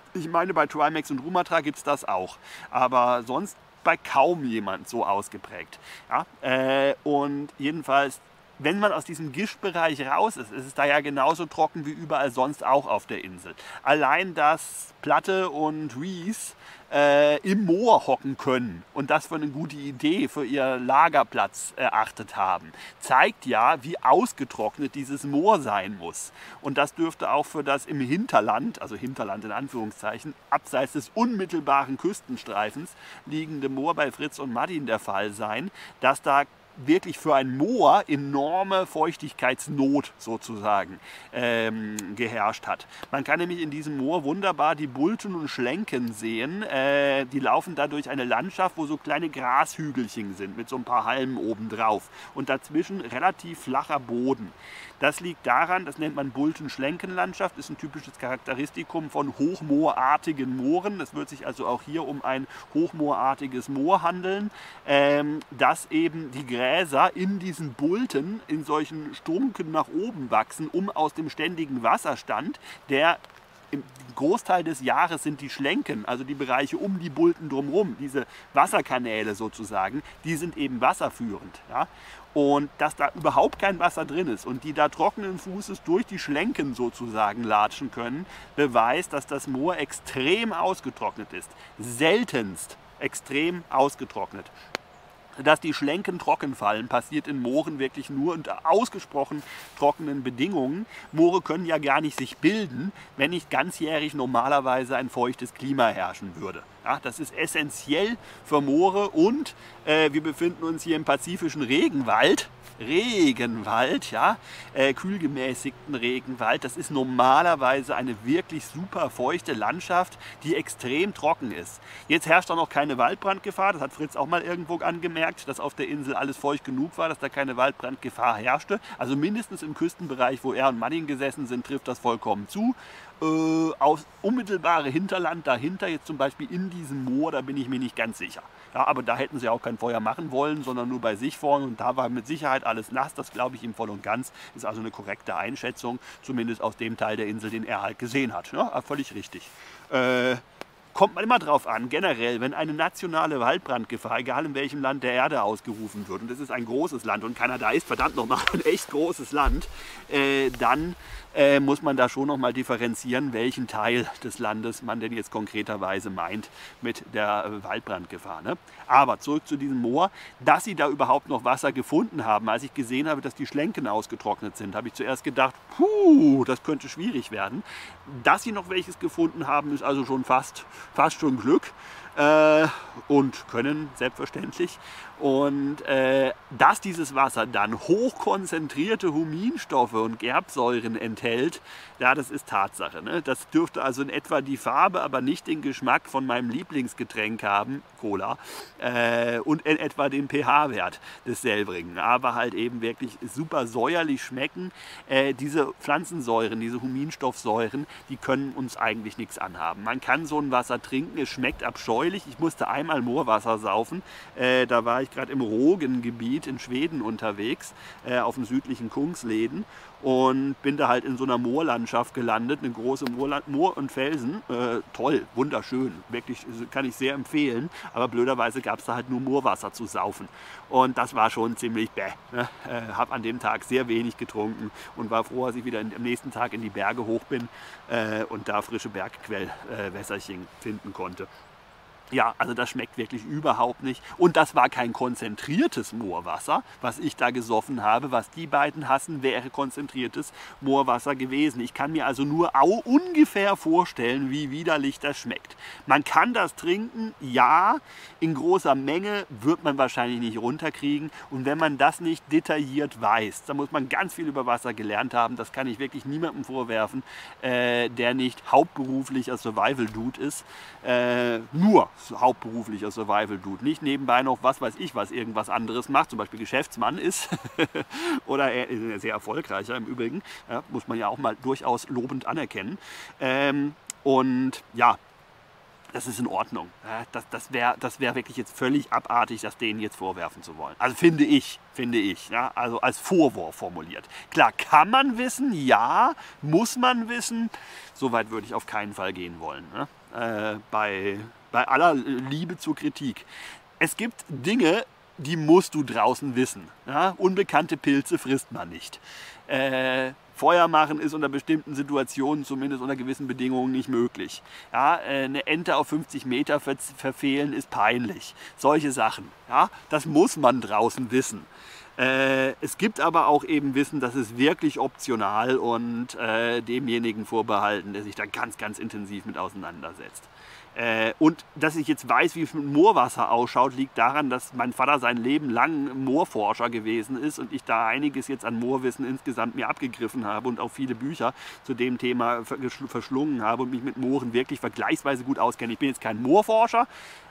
Ich meine, bei Trimax und Rumatra gibt es das auch, aber sonst bei kaum jemand so ausgeprägt. Ja? Und jedenfalls, wenn man aus diesem Gischtbereich raus ist, ist es da ja genauso trocken wie überall sonst auch auf der Insel. Allein, dass Platte und Rees im Moor hocken können und das für eine gute Idee für ihr Lagerplatz erachtet haben, zeigt ja, wie ausgetrocknet dieses Moor sein muss. Und das dürfte auch für das im Hinterland, also Hinterland in Anführungszeichen, abseits des unmittelbaren Küstenstreifens liegende Moor bei Fritz und Martin der Fall sein, dass da wirklich für ein Moor enorme Feuchtigkeitsnot sozusagen geherrscht hat. Man kann nämlich in diesem Moor wunderbar die Bulten und Schlenken sehen. Die laufen da durch eine Landschaft, wo so kleine Grashügelchen sind mit so ein paar Halmen obendrauf und dazwischen relativ flacher Boden. Das liegt daran, das nennt man Bulten-Schlenken-Landschaft, ist ein typisches Charakteristikum von hochmoorartigen Mooren. Es wird sich also auch hier um ein hochmoorartiges Moor handeln, dass eben die Gräser in diesen Bulten in solchen Strunken nach oben wachsen, um aus dem ständigen Wasserstand, der im Großteil des Jahres sind die Schlenken, also die Bereiche um die Bulten drumherum, diese Wasserkanäle sozusagen, die sind eben wasserführend. Ja? Und dass da überhaupt kein Wasser drin ist und die da trockenen Fußes durch die Schlenken sozusagen latschen können, beweist, dass das Moor extrem ausgetrocknet ist. Seltenst extrem ausgetrocknet. Dass die Schlenken trocken fallen, passiert in Mooren wirklich nur unter ausgesprochen trockenen Bedingungen. Moore können ja gar nicht sich bilden, wenn nicht ganzjährig normalerweise ein feuchtes Klima herrschen würde. Ja, das ist essentiell für Moore und wir befinden uns hier im pazifischen Regenwald, ja, kühlgemäßigten Regenwald. Das ist normalerweise eine wirklich super feuchte Landschaft, die extrem trocken ist. Jetzt herrscht auch noch keine Waldbrandgefahr, das hat Fritz auch mal irgendwo angemerkt, dass auf der Insel alles feucht genug war, dass da keine Waldbrandgefahr herrschte. Also mindestens im Küstenbereich, wo er und Manning gesessen sind, trifft das vollkommen zu. Aus unmittelbare Hinterland dahinter, jetzt zum Beispiel in diesem Moor, da bin ich mir nicht ganz sicher. Ja, aber da hätten sie auch kein Feuer machen wollen, sondern nur bei sich vorne und da war mit Sicherheit alles nass, das glaube ich ihm voll und ganz. Ist also eine korrekte Einschätzung, zumindest aus dem Teil der Insel, den er halt gesehen hat. Ja, völlig richtig. Kommt man immer drauf an, generell, wenn eine nationale Waldbrandgefahr, egal in welchem Land der Erde ausgerufen wird, und das ist ein großes Land und Kanada ist verdammt nochmal ein echt großes Land, dann muss man da schon nochmal differenzieren, welchen Teil des Landes man denn jetzt konkreterweise meint mit der Waldbrandgefahr. Ne? Aber zurück zu diesem Moor, dass sie da überhaupt noch Wasser gefunden haben. Als ich gesehen habe, dass die Schlenken ausgetrocknet sind, habe ich zuerst gedacht, puh, das könnte schwierig werden. Dass sie noch welches gefunden haben, ist also schon fast schon Glück. Und können, selbstverständlich. Und dass dieses Wasser dann hochkonzentrierte Huminstoffe und Gerbsäuren enthält, ja, das ist Tatsache. Ne? Das dürfte also in etwa die Farbe, aber nicht den Geschmack von meinem Lieblingsgetränk haben, Cola, und in etwa den pH-Wert des selbrigen, aber halt eben wirklich super säuerlich schmecken. Diese Pflanzensäuren, diese Huminstoffsäuren, die können uns eigentlich nichts anhaben. Man kann so ein Wasser trinken, es schmeckt abscheulich. Ich musste einmal Moorwasser saufen, da war ich gerade im Rogengebiet in Schweden unterwegs, auf dem südlichen Kungsleden und bin da halt in so einer Moorlandschaft gelandet, eine große Moor und Felsen, toll, wunderschön, wirklich kann ich sehr empfehlen, aber blöderweise gab es da halt nur Moorwasser zu saufen und das war schon ziemlich bäh. Ne? Habe an dem Tag sehr wenig getrunken und war froh, dass ich wieder am nächsten Tag in die Berge hoch bin und da frische Bergquellwässerchen finden konnte. Ja, also das schmeckt wirklich überhaupt nicht. Und das war kein konzentriertes Moorwasser, was ich da gesoffen habe. Was die beiden hassen, wäre konzentriertes Moorwasser gewesen. Ich kann mir also nur ungefähr vorstellen, wie widerlich das schmeckt. Man kann das trinken, ja, in großer Menge wird man wahrscheinlich nicht runterkriegen. Und wenn man das nicht detailliert weiß, dann muss man ganz viel über Wasser gelernt haben. Das kann ich wirklich niemandem vorwerfen, der nicht hauptberuflicher Survival-Dude ist. Nur hauptberuflicher Survival-Dude. Nicht nebenbei noch, was weiß ich, was irgendwas anderes macht, zum Beispiel Geschäftsmann ist oder er ist ein sehr erfolgreicher im Übrigen, ja, muss man ja auch mal durchaus lobend anerkennen. Und ja, das ist in Ordnung. Ja, das wär wirklich jetzt völlig abartig, das denen jetzt vorwerfen zu wollen. Also finde ich, ja, also als Vorwurf formuliert. Klar, kann man wissen, ja, muss man wissen, so weit würde ich auf keinen Fall gehen wollen. Ne? bei aller Liebe zur Kritik. Es gibt Dinge, die musst du draußen wissen. Ja? Unbekannte Pilze frisst man nicht. Feuer machen ist unter bestimmten Situationen, zumindest unter gewissen Bedingungen, nicht möglich. Ja, eine Ente auf 50 Meter verfehlen ist peinlich. Solche Sachen. Ja, das muss man draußen wissen. Es gibt aber auch eben Wissen, das ist wirklich optional und demjenigen vorbehalten, der sich da ganz, ganz intensiv mit auseinandersetzt. Und dass ich jetzt weiß, wie es mit Moorwasser ausschaut, liegt daran, dass mein Vater sein Leben lang Moorforscher gewesen ist und ich da einiges jetzt an Moorwissen insgesamt mir abgegriffen habe und auch viele Bücher zu dem Thema verschlungen habe und mich mit Mooren wirklich vergleichsweise gut auskenne. Ich bin jetzt kein Moorforscher,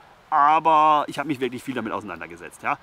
aber ich habe mich wirklich viel damit auseinandergesetzt. Ja?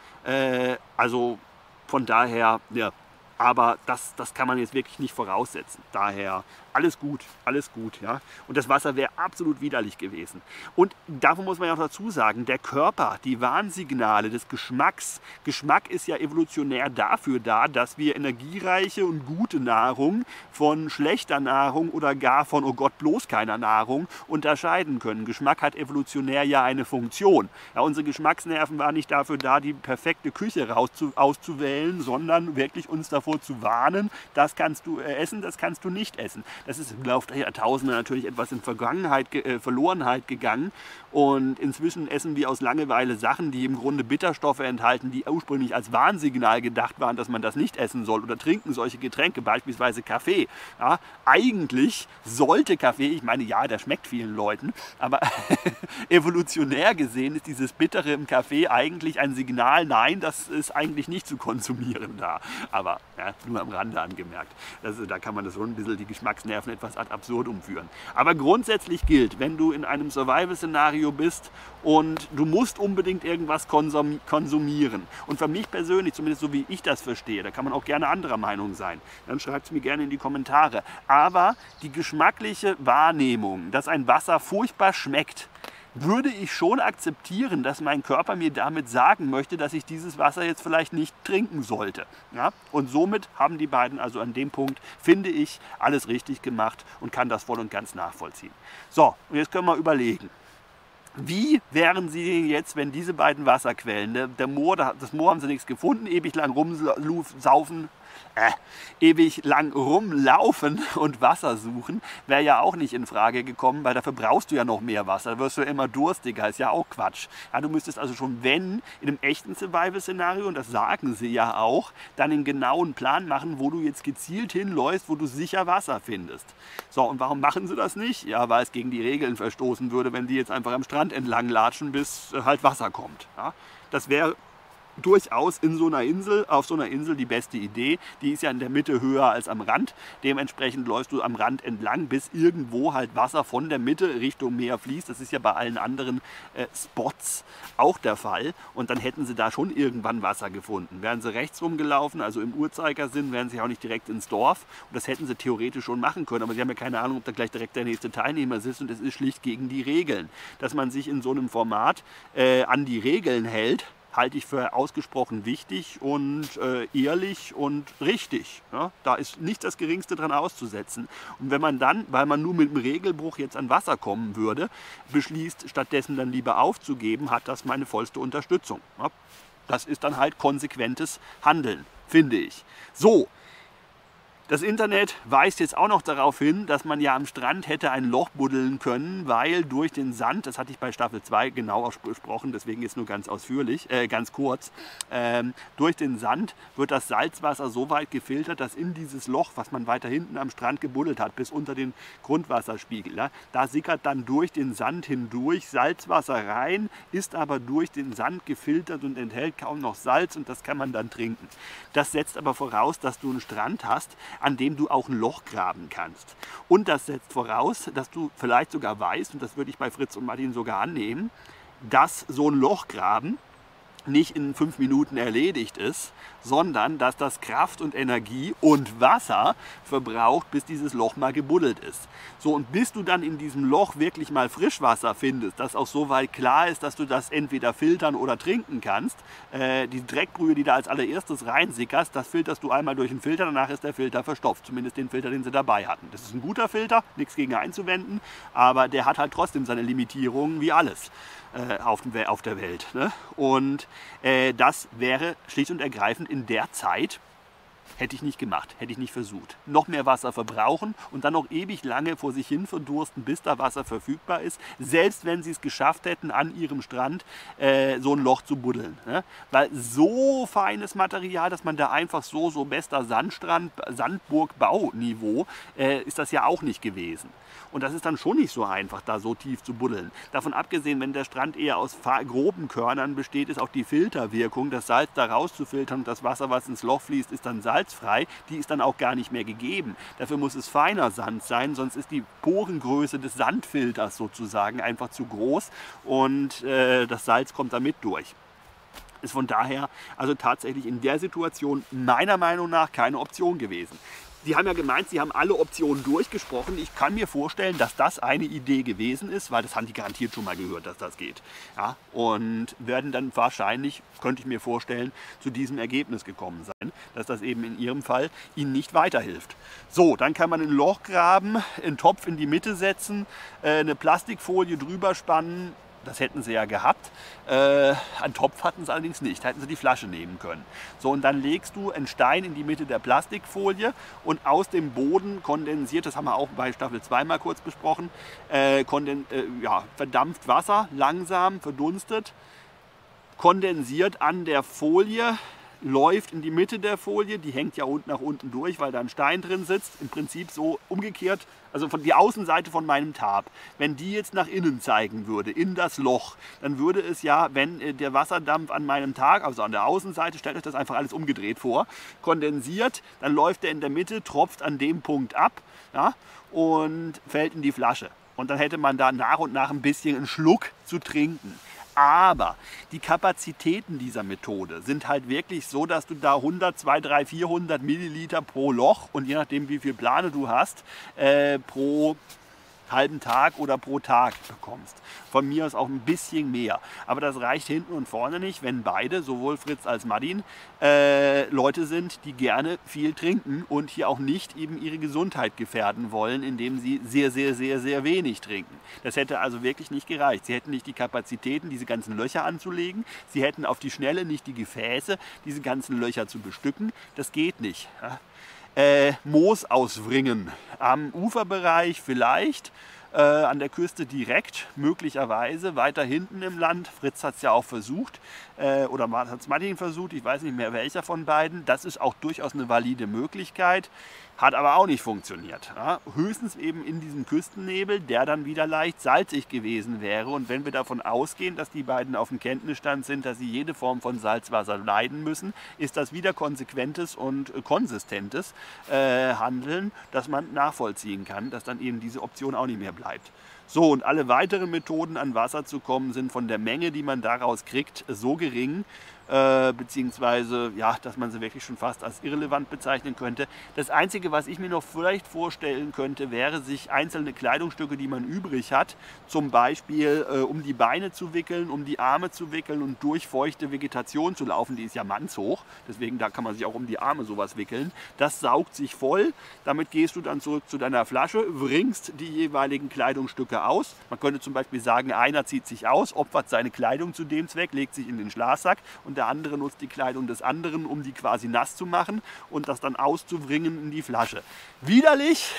Also von daher, ja, aber das kann man jetzt wirklich nicht voraussetzen. Daher alles gut, ja. Und das Wasser wäre absolut widerlich gewesen. Und davon muss man ja auch dazu sagen, der Körper, die Warnsignale des Geschmacks. Geschmack ist ja evolutionär dafür da, dass wir energiereiche und gute Nahrung von schlechter Nahrung oder gar von, oh Gott, bloß keiner Nahrung unterscheiden können. Geschmack hat evolutionär ja eine Funktion. Ja, unsere Geschmacksnerven waren nicht dafür da, die perfekte Küche auszuwählen, sondern wirklich uns davor zu warnen, das kannst du essen, das kannst du nicht essen. Das ist im Laufe der Jahrtausende natürlich etwas in Verlorenheit gegangen und inzwischen essen wir aus Langeweile Sachen, die im Grunde Bitterstoffe enthalten, die ursprünglich als Warnsignal gedacht waren, dass man das nicht essen soll, oder trinken solche Getränke, beispielsweise Kaffee. Ja, eigentlich sollte Kaffee, ich meine, ja, der schmeckt vielen Leuten, aber evolutionär gesehen ist dieses Bittere im Kaffee eigentlich ein Signal, nein, das ist eigentlich nicht zu konsumieren da. Aber ja, nur am Rande angemerkt. Also, da kann man das schon ein bisschen die Geschmacksnerven etwas ad absurdum führen. Aber grundsätzlich gilt, wenn du in einem Survival-Szenario bist und du musst unbedingt irgendwas konsumieren. Und für mich persönlich, zumindest so wie ich das verstehe, da kann man auch gerne anderer Meinung sein, dann schreibt es mir gerne in die Kommentare. Aber die geschmackliche Wahrnehmung, dass ein Wasser furchtbar schmeckt, würde ich schon akzeptieren, dass mein Körper mir damit sagen möchte, dass ich dieses Wasser jetzt vielleicht nicht trinken sollte. Ja? Und somit haben die beiden also an dem Punkt, finde ich, alles richtig gemacht und kann das voll und ganz nachvollziehen. So, und jetzt können wir überlegen. Wie wären sie jetzt, wenn diese beiden Wasserquellen, das Moor haben sie nichts gefunden, ewig lang rumlaufen und Wasser suchen, wäre ja auch nicht in Frage gekommen, weil dafür brauchst du ja noch mehr Wasser. Da wirst du ja immer durstiger, ist ja auch Quatsch. Ja, du müsstest also schon, wenn, in einem echten Survival-Szenario, und das sagen sie ja auch, dann einen genauen Plan machen, wo du jetzt gezielt hinläufst, wo du sicher Wasser findest. So, und warum machen sie das nicht? Ja, weil es gegen die Regeln verstoßen würde, wenn die jetzt einfach am Strand entlang latschen, bis halt Wasser kommt. Ja, das wäre durchaus auf so einer Insel die beste Idee. Die ist ja in der Mitte höher als am Rand. Dementsprechend läufst du am Rand entlang, bis irgendwo halt Wasser von der Mitte Richtung Meer fließt. Das ist ja bei allen anderen Spots auch der Fall. Und dann hätten sie da schon irgendwann Wasser gefunden. Wären sie rechts rumgelaufen, also im Uhrzeigersinn, wären sie auch nicht direkt ins Dorf. Und das hätten sie theoretisch schon machen können. Aber sie haben ja keine Ahnung, ob da gleich direkt der nächste Teilnehmer sitzt. Und es ist schlicht gegen die Regeln. Dass man sich in so einem Format an die Regeln hält, halte ich für ausgesprochen wichtig und ehrlich und richtig. Ja? Da ist nicht das Geringste dran auszusetzen. Und wenn man dann, weil man nur mit einem Regelbruch jetzt an Wasser kommen würde, beschließt, stattdessen dann lieber aufzugeben, hat das meine vollste Unterstützung. Ja? Das ist dann halt konsequentes Handeln, finde ich. So. Das Internet weist jetzt auch noch darauf hin, dass man ja am Strand hätte ein Loch buddeln können, weil durch den Sand, das hatte ich bei Staffel 2 genau besprochen, deswegen jetzt nur ganz ausführlich, ganz kurz, durch den Sand wird das Salzwasser so weit gefiltert, dass in dieses Loch, was man weiter hinten am Strand gebuddelt hat, bis unter den Grundwasserspiegel, ja, da sickert dann durch den Sand hindurch Salzwasser rein, ist aber durch den Sand gefiltert und enthält kaum noch Salz und das kann man dann trinken. Das setzt aber voraus, dass du einen Strand hast, an dem du auch ein Loch graben kannst. Und das setzt voraus, dass du vielleicht sogar weißt, und das würde ich bei Fritz und Martin sogar annehmen, dass so ein Loch graben nicht in 5 Minuten erledigt ist, sondern dass das Kraft und Energie und Wasser verbraucht, bis dieses Loch mal gebuddelt ist. So, und bis du dann in diesem Loch wirklich mal Frischwasser findest, das auch so weit klar ist, dass du das entweder filtern oder trinken kannst, die Dreckbrühe, die da als allererstes reinsickerst, das filterst du einmal durch den Filter, danach ist der Filter verstopft, zumindest den Filter, den sie dabei hatten. Das ist ein guter Filter, nichts gegen einzuwenden, aber der hat halt trotzdem seine Limitierungen wie alles auf der Welt. Ne? Und das wäre schlicht und ergreifend in der Zeit, hätte ich nicht gemacht, hätte ich nicht versucht. Noch mehr Wasser verbrauchen und dann noch ewig lange vor sich hin verdursten, bis da Wasser verfügbar ist, selbst wenn sie es geschafft hätten, an ihrem Strand so ein Loch zu buddeln. Ne? Weil so feines Material, dass man da einfach so bester Sandstrand, Sandburg-Bauniveau, ist das ja auch nicht gewesen. Und das ist dann schon nicht so einfach, da so tief zu buddeln. Davon abgesehen, wenn der Strand eher aus groben Körnern besteht, ist auch die Filterwirkung, das Salz da rauszufiltern und das Wasser, was ins Loch fließt, ist dann salzfrei. Die ist dann auch gar nicht mehr gegeben. Dafür muss es feiner Sand sein, sonst ist die Porengröße des Sandfilters sozusagen einfach zu groß und das Salz kommt damit durch. Ist von daher also tatsächlich in der Situation meiner Meinung nach keine Option gewesen. Die haben ja gemeint, sie haben alle Optionen durchgesprochen. Ich kann mir vorstellen, dass das eine Idee gewesen ist, weil das haben die garantiert schon mal gehört, dass das geht. Ja, und werden dann wahrscheinlich, könnte ich mir vorstellen, zu diesem Ergebnis gekommen sein, dass das eben in ihrem Fall ihnen nicht weiterhilft. So, dann kann man ein Loch graben, einen Topf in die Mitte setzen, eine Plastikfolie drüber spannen. Das hätten sie ja gehabt. Einen Topf hatten sie allerdings nicht. Da hätten sie die Flasche nehmen können. So, und dann legst du einen Stein in die Mitte der Plastikfolie und aus dem Boden kondensiert, das haben wir auch bei Staffel 2 mal kurz besprochen, verdampft Wasser, langsam verdunstet, kondensiert an der Folie, läuft in die Mitte der Folie, die hängt ja unten nach unten durch, weil da ein Stein drin sitzt, im Prinzip so umgekehrt, also von die Außenseite von meinem Tarp. Wenn die jetzt nach innen zeigen würde, in das Loch, dann würde es ja, wenn der Wasserdampf an meinem Tarp, also an der Außenseite, stellt euch das einfach alles umgedreht vor, kondensiert, dann läuft er in der Mitte, tropft an dem Punkt ab, ja, und fällt in die Flasche. Und dann hätte man da nach und nach ein bisschen einen Schluck zu trinken. Aber die Kapazitäten dieser Methode sind halt wirklich so, dass du da 100, 200, 300, 400 Milliliter pro Loch und je nachdem wie viel Plane du hast, pro halben Tag oder pro Tag bekommst. Von mir aus auch ein bisschen mehr. Aber das reicht hinten und vorne nicht, wenn beide, sowohl Fritz als Martin, Leute sind, die gerne viel trinken und hier auch nicht eben ihre Gesundheit gefährden wollen, indem sie sehr, sehr, sehr, sehr wenig trinken. Das hätte also wirklich nicht gereicht. Sie hätten nicht die Kapazitäten, diese ganzen Löcher anzulegen. Sie hätten auf die Schnelle nicht die Gefäße, diese ganzen Löcher zu bestücken. Das geht nicht. Ja? Moos auswringen. Am Uferbereich vielleicht, an der Küste direkt, möglicherweise weiter hinten im Land. Fritz hat es ja auch versucht, oder hat es Martin versucht, ich weiß nicht mehr welcher von beiden. Das ist auch durchaus eine valide Möglichkeit, hat aber auch nicht funktioniert. Ja? Höchstens eben in diesem Küstennebel, der dann wieder leicht salzig gewesen wäre. Und wenn wir davon ausgehen, dass die beiden auf dem Kenntnisstand sind, dass sie jede Form von Salzwasser leiden müssen, ist das wieder konsequentes und konsistentes Handeln, das man nachvollziehen kann, dass dann eben diese Option auch nicht mehr bleibt. So, und alle weiteren Methoden an Wasser zu kommen, sind von der Menge, die man daraus kriegt, so gering, beziehungsweise, ja, dass man sie wirklich schon fast als irrelevant bezeichnen könnte. Das Einzige, was ich mir noch vielleicht vorstellen könnte, wäre, sich einzelne Kleidungsstücke, die man übrig hat, zum Beispiel um die Beine zu wickeln, um die Arme zu wickeln und durch feuchte Vegetation zu laufen. Die ist ja mannshoch, deswegen da kann man sich auch um die Arme sowas wickeln. Das saugt sich voll, damit gehst du dann zurück zu deiner Flasche, wringst die jeweiligen Kleidungsstücke aus. Man könnte zum Beispiel sagen, einer zieht sich aus, opfert seine Kleidung zu dem Zweck, legt sich in den Schlafsack und der andere nutzt die Kleidung des anderen, um die quasi nass zu machen und das dann auszuwringen in die Flasche. Widerlich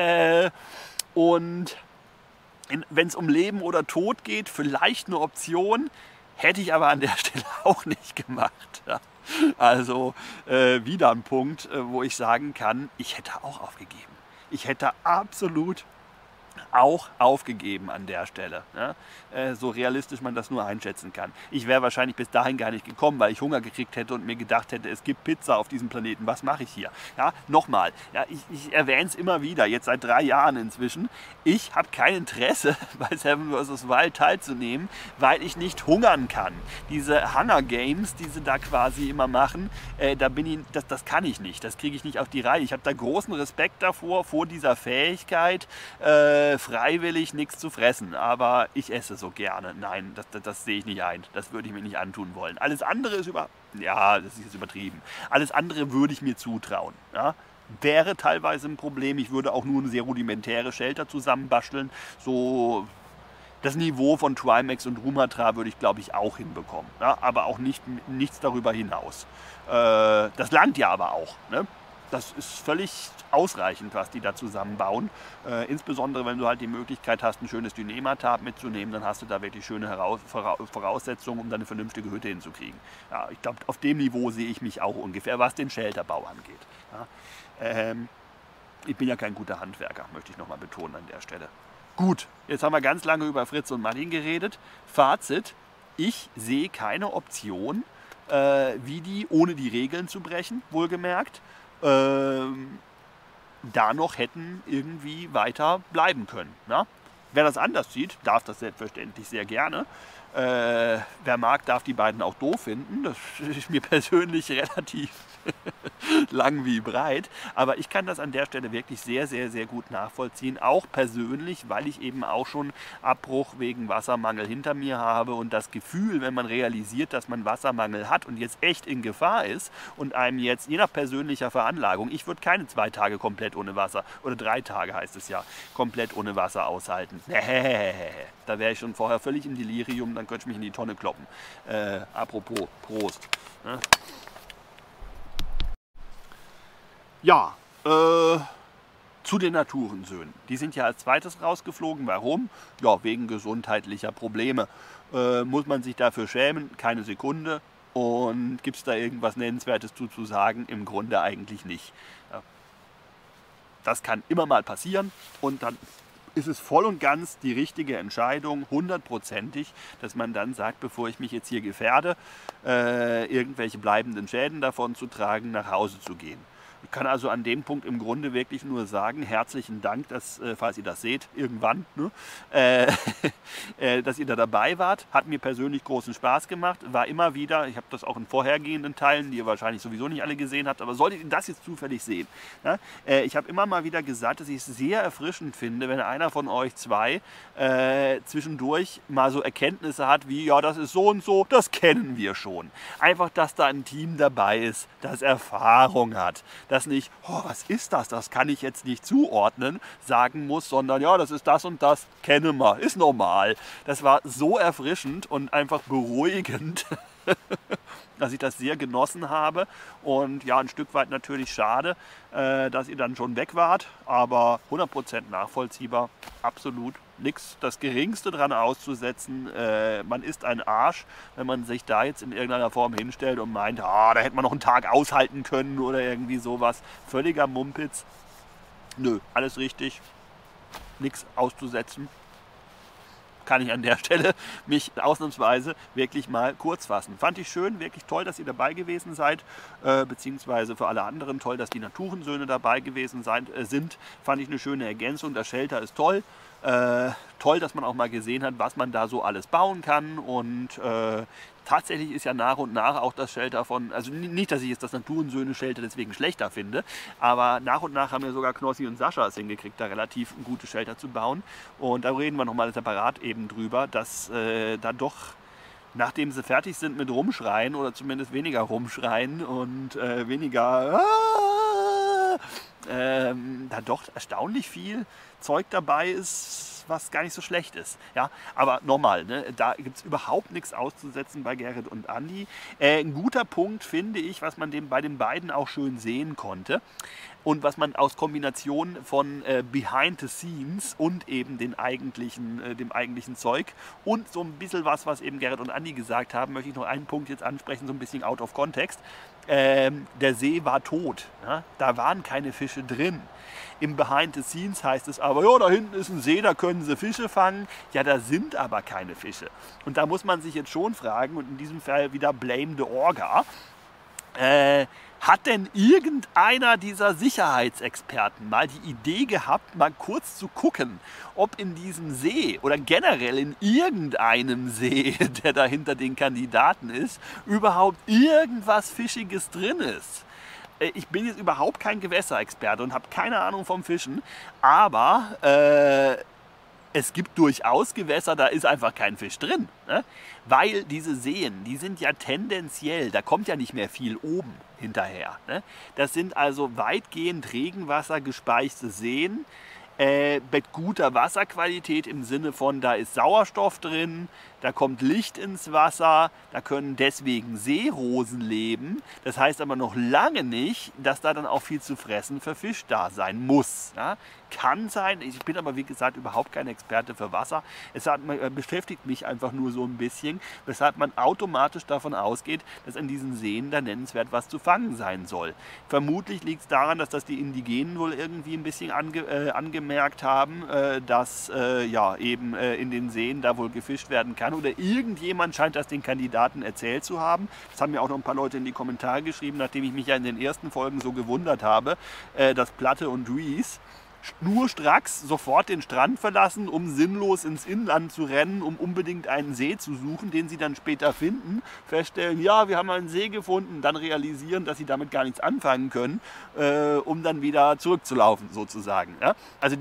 und wenn es um Leben oder Tod geht, vielleicht eine Option, hätte ich aber an der Stelle auch nicht gemacht. Ja. Also wieder ein Punkt, wo ich sagen kann, ich hätte auch aufgegeben. Ich hätte absolut auch aufgegeben an der Stelle. Ja? So realistisch man das nur einschätzen kann. Ich wäre wahrscheinlich bis dahin gar nicht gekommen, weil ich Hunger gekriegt hätte und mir gedacht hätte, es gibt Pizza auf diesem Planeten, was mache ich hier? Ja, nochmal, ja, ich erwähne es immer wieder, jetzt seit 3 Jahren inzwischen, ich habe kein Interesse, bei Seven vs. Wild teilzunehmen, weil ich nicht hungern kann. Diese Hunger Games, die sie da quasi immer machen, das kann ich nicht, das kriege ich nicht auf die Reihe. Ich habe da großen Respekt davor, vor dieser Fähigkeit, freiwillig nichts zu fressen, aber ich esse so gerne. Nein, das sehe ich nicht ein. Das würde ich mir nicht antun wollen. Alles andere ist ja, das ist jetzt übertrieben. Alles andere würde ich mir zutrauen. Ja? Wäre teilweise ein Problem. Ich würde auch nur ein sehr rudimentäre Shelter zusammenbasteln. So das Niveau von Trimax und Rumatra würde ich, glaube ich, auch hinbekommen. Ja? Aber auch nichts darüber hinaus. Das langt ja aber auch. Ne? Das ist völlig ausreichend, was die da zusammenbauen. Insbesondere, wenn du halt die Möglichkeit hast, ein schönes Dynematab mitzunehmen, dann hast du da wirklich schöne Voraussetzungen, um dann eine vernünftige Hütte hinzukriegen. Ja, ich glaube, auf dem Niveau sehe ich mich auch ungefähr, was den Shelterbau angeht. Ja, ich bin ja kein guter Handwerker, möchte ich nochmal betonen an der Stelle. Gut, jetzt haben wir ganz lange über Fritz und Martin geredet. Fazit, ich sehe keine Option, wie die, ohne die Regeln zu brechen, wohlgemerkt, da noch hätten irgendwie weiter bleiben können. Na? Wer das anders sieht, darf das selbstverständlich sehr gerne. Wer mag, darf die beiden auch doof finden. Das ist mir persönlich relativ lang wie breit. Aber ich kann das an der Stelle wirklich sehr, sehr, sehr gut nachvollziehen. Auch persönlich, weil ich eben auch schon Abbruch wegen Wassermangel hinter mir habe. Und das Gefühl, wenn man realisiert, dass man Wassermangel hat und jetzt echt in Gefahr ist und einem jetzt, je nach persönlicher Veranlagung, ich würde keine 2 Tage komplett ohne Wasser, oder 3 Tage heißt es ja, komplett ohne Wasser aushalten. Da wäre ich schon vorher völlig im Delirium, dann könnte ich mich in die Tonne kloppen. Apropos, Prost. Ne? Ja, zu den Naturensöhnen. Die sind ja als zweites rausgeflogen. Warum? Ja, wegen gesundheitlicher Probleme. Muss man sich dafür schämen? Keine Sekunde. Und gibt es da irgendwas Nennenswertes zu sagen? Im Grunde eigentlich nicht. Ja. Das kann immer mal passieren und dann ist es voll und ganz die richtige Entscheidung, 100%ig, dass man dann sagt, bevor ich mich jetzt hier gefährde, irgendwelche bleibenden Schäden davon zu tragen, nach Hause zu gehen. Ich kann also an dem Punkt im Grunde wirklich nur sagen, herzlichen Dank, dass, falls ihr das seht, irgendwann, ne, dass ihr da dabei wart. Hat mir persönlich großen Spaß gemacht, war immer wieder, ich habe das auch in vorhergehenden Teilen, die ihr wahrscheinlich sowieso nicht alle gesehen habt, aber solltet ihr das jetzt zufällig sehen. Ne? Ich habe immer mal wieder gesagt, dass ich es sehr erfrischend finde, wenn einer von euch zwei zwischendurch mal so Erkenntnisse hat, wie, ja, das ist so und so, das kennen wir schon. Einfach, dass da ein Team dabei ist, das Erfahrung hat, das nicht, oh, was ist das, das kann ich jetzt nicht zuordnen, sagen muss, sondern ja, das ist das und das, kennen wir, ist normal. Das war so erfrischend und einfach beruhigend, dass ich das sehr genossen habe und ja, ein Stück weit natürlich schade, dass ihr dann schon weg wart, aber 100% nachvollziehbar, absolut nichts, das Geringste dran auszusetzen. Man ist ein Arsch, wenn man sich da jetzt in irgendeiner Form hinstellt und meint, da hätte man noch einen Tag aushalten können oder irgendwie sowas. Völliger Mumpitz. Nö, alles richtig, nichts auszusetzen. Kann ich an der Stelle mich ausnahmsweise wirklich mal kurz fassen. Fand ich schön, wirklich toll, dass ihr dabei gewesen seid, beziehungsweise für alle anderen toll, dass die Naturensöhne dabei gewesen sind. Fand ich eine schöne Ergänzung. Das Shelter ist toll. Toll, dass man auch mal gesehen hat, was man da so alles bauen kann und tatsächlich ist ja nach und nach auch das Shelter von, also nicht, dass ich jetzt das Naturensöhne-Shelter deswegen schlechter finde, aber nach und nach haben ja sogar Knossi und Sascha es hingekriegt, da relativ ein gutes Shelter zu bauen und da reden wir nochmal separat eben drüber, dass da doch, nachdem sie fertig sind mit Rumschreien oder zumindest weniger Rumschreien und weniger da doch erstaunlich viel Zeug dabei ist, was gar nicht so schlecht ist. Ja? Aber nochmal, ne, da gibt es überhaupt nichts auszusetzen bei Gerrit und Andi. Ein guter Punkt finde ich, was man bei den beiden auch schön sehen konnte und was man aus Kombination von Behind the Scenes und eben dem eigentlichen Zeug und so ein bisschen was eben Gerrit und Andi gesagt haben, möchte ich noch einen Punkt jetzt ansprechen, so ein bisschen out of context. Der See war tot, ja? Da waren keine Fische drin. Im Behind the Scenes heißt es aber, ja, da hinten ist ein See, da können sie Fische fangen. Ja, da sind aber keine Fische. Und da muss man sich jetzt schon fragen, und in diesem Fall wieder blame the Orga, hat denn irgendeiner dieser Sicherheitsexperten mal die Idee gehabt, mal kurz zu gucken, ob in diesem See oder generell in irgendeinem See, der da hinter den Kandidaten ist, überhaupt irgendwas Fischiges drin ist? Ich bin jetzt überhaupt kein Gewässerexperte und habe keine Ahnung vom Fischen, aber es gibt durchaus Gewässer, da ist einfach kein Fisch drin. Ne? Weil diese Seen, die sind ja tendenziell, da kommt ja nicht mehr viel oben hinterher. Ne? Das sind also weitgehend regenwassergespeichte Seen mit guter Wasserqualität im Sinne von, da ist Sauerstoff drin, da kommt Licht ins Wasser, da können deswegen Seerosen leben. Das heißt aber noch lange nicht, dass da dann auch viel zu fressen für Fisch da sein muss. Ja? Kann sein, ich bin aber wie gesagt überhaupt kein Experte für Wasser. Es beschäftigt mich einfach nur so ein bisschen, weshalb man automatisch davon ausgeht, dass in diesen Seen da nennenswert was zu fangen sein soll. Vermutlich liegt es daran, dass das die Indigenen wohl irgendwie ein bisschen angemerkt haben, dass ja, eben in den Seen da wohl gefischt werden kann. Oder irgendjemand scheint das den Kandidaten erzählt zu haben. Das haben mir auch noch ein paar Leute in die Kommentare geschrieben, nachdem ich mich ja in den ersten Folgen so gewundert habe, dass Platte und Dries schnurstracks sofort den Strand verlassen, um sinnlos ins Inland zu rennen, um unbedingt einen See zu suchen, den sie dann später finden, feststellen, ja, wir haben einen See gefunden, dann realisieren, dass sie damit gar nichts anfangen können, um dann wieder zurückzulaufen sozusagen. Ja? Also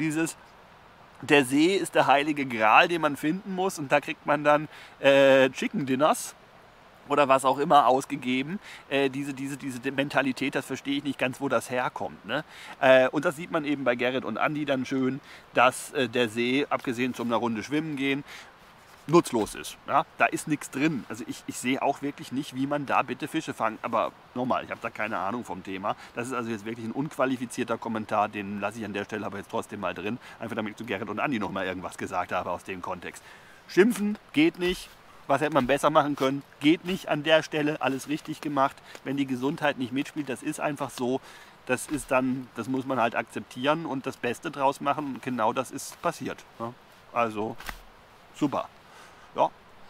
der See ist der heilige Gral, den man finden muss, und da kriegt man dann Chicken Dinners oder was auch immer ausgegeben. Diese Mentalität, das verstehe ich nicht ganz, wo das herkommt. Ne? Und das sieht man eben bei Gerrit und Andi dann schön, dass der See, abgesehen von einer Runde schwimmen gehen, nutzlos ist. Ja? Da ist nichts drin. Also ich sehe auch wirklich nicht, wie man da bitte Fische fangen. Aber nochmal, ich habe da keine Ahnung vom Thema. Das ist also jetzt wirklich ein unqualifizierter Kommentar, den lasse ich an der Stelle aber jetzt trotzdem mal drin. Einfach damit ich zu Gerrit und Andi noch mal irgendwas gesagt habe aus dem Kontext. Schimpfen geht nicht. Was hätte man besser machen können? Geht nicht an der Stelle. Alles richtig gemacht. Wenn die Gesundheit nicht mitspielt, das ist einfach so. Das muss man halt akzeptieren und das Beste draus machen. Und genau das ist passiert. Ja? Also super. Ja.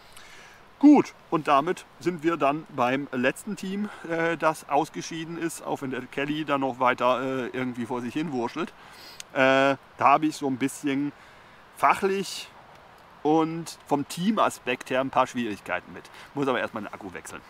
Gut, und damit sind wir dann beim letzten Team, das ausgeschieden ist, auch wenn der Kelly da noch weiter irgendwie vor sich hin wurschtelt. Da habe ich so ein bisschen fachlich und vom Teamaspekt her ein paar Schwierigkeiten mit. Muss aber erstmal den Akku wechseln.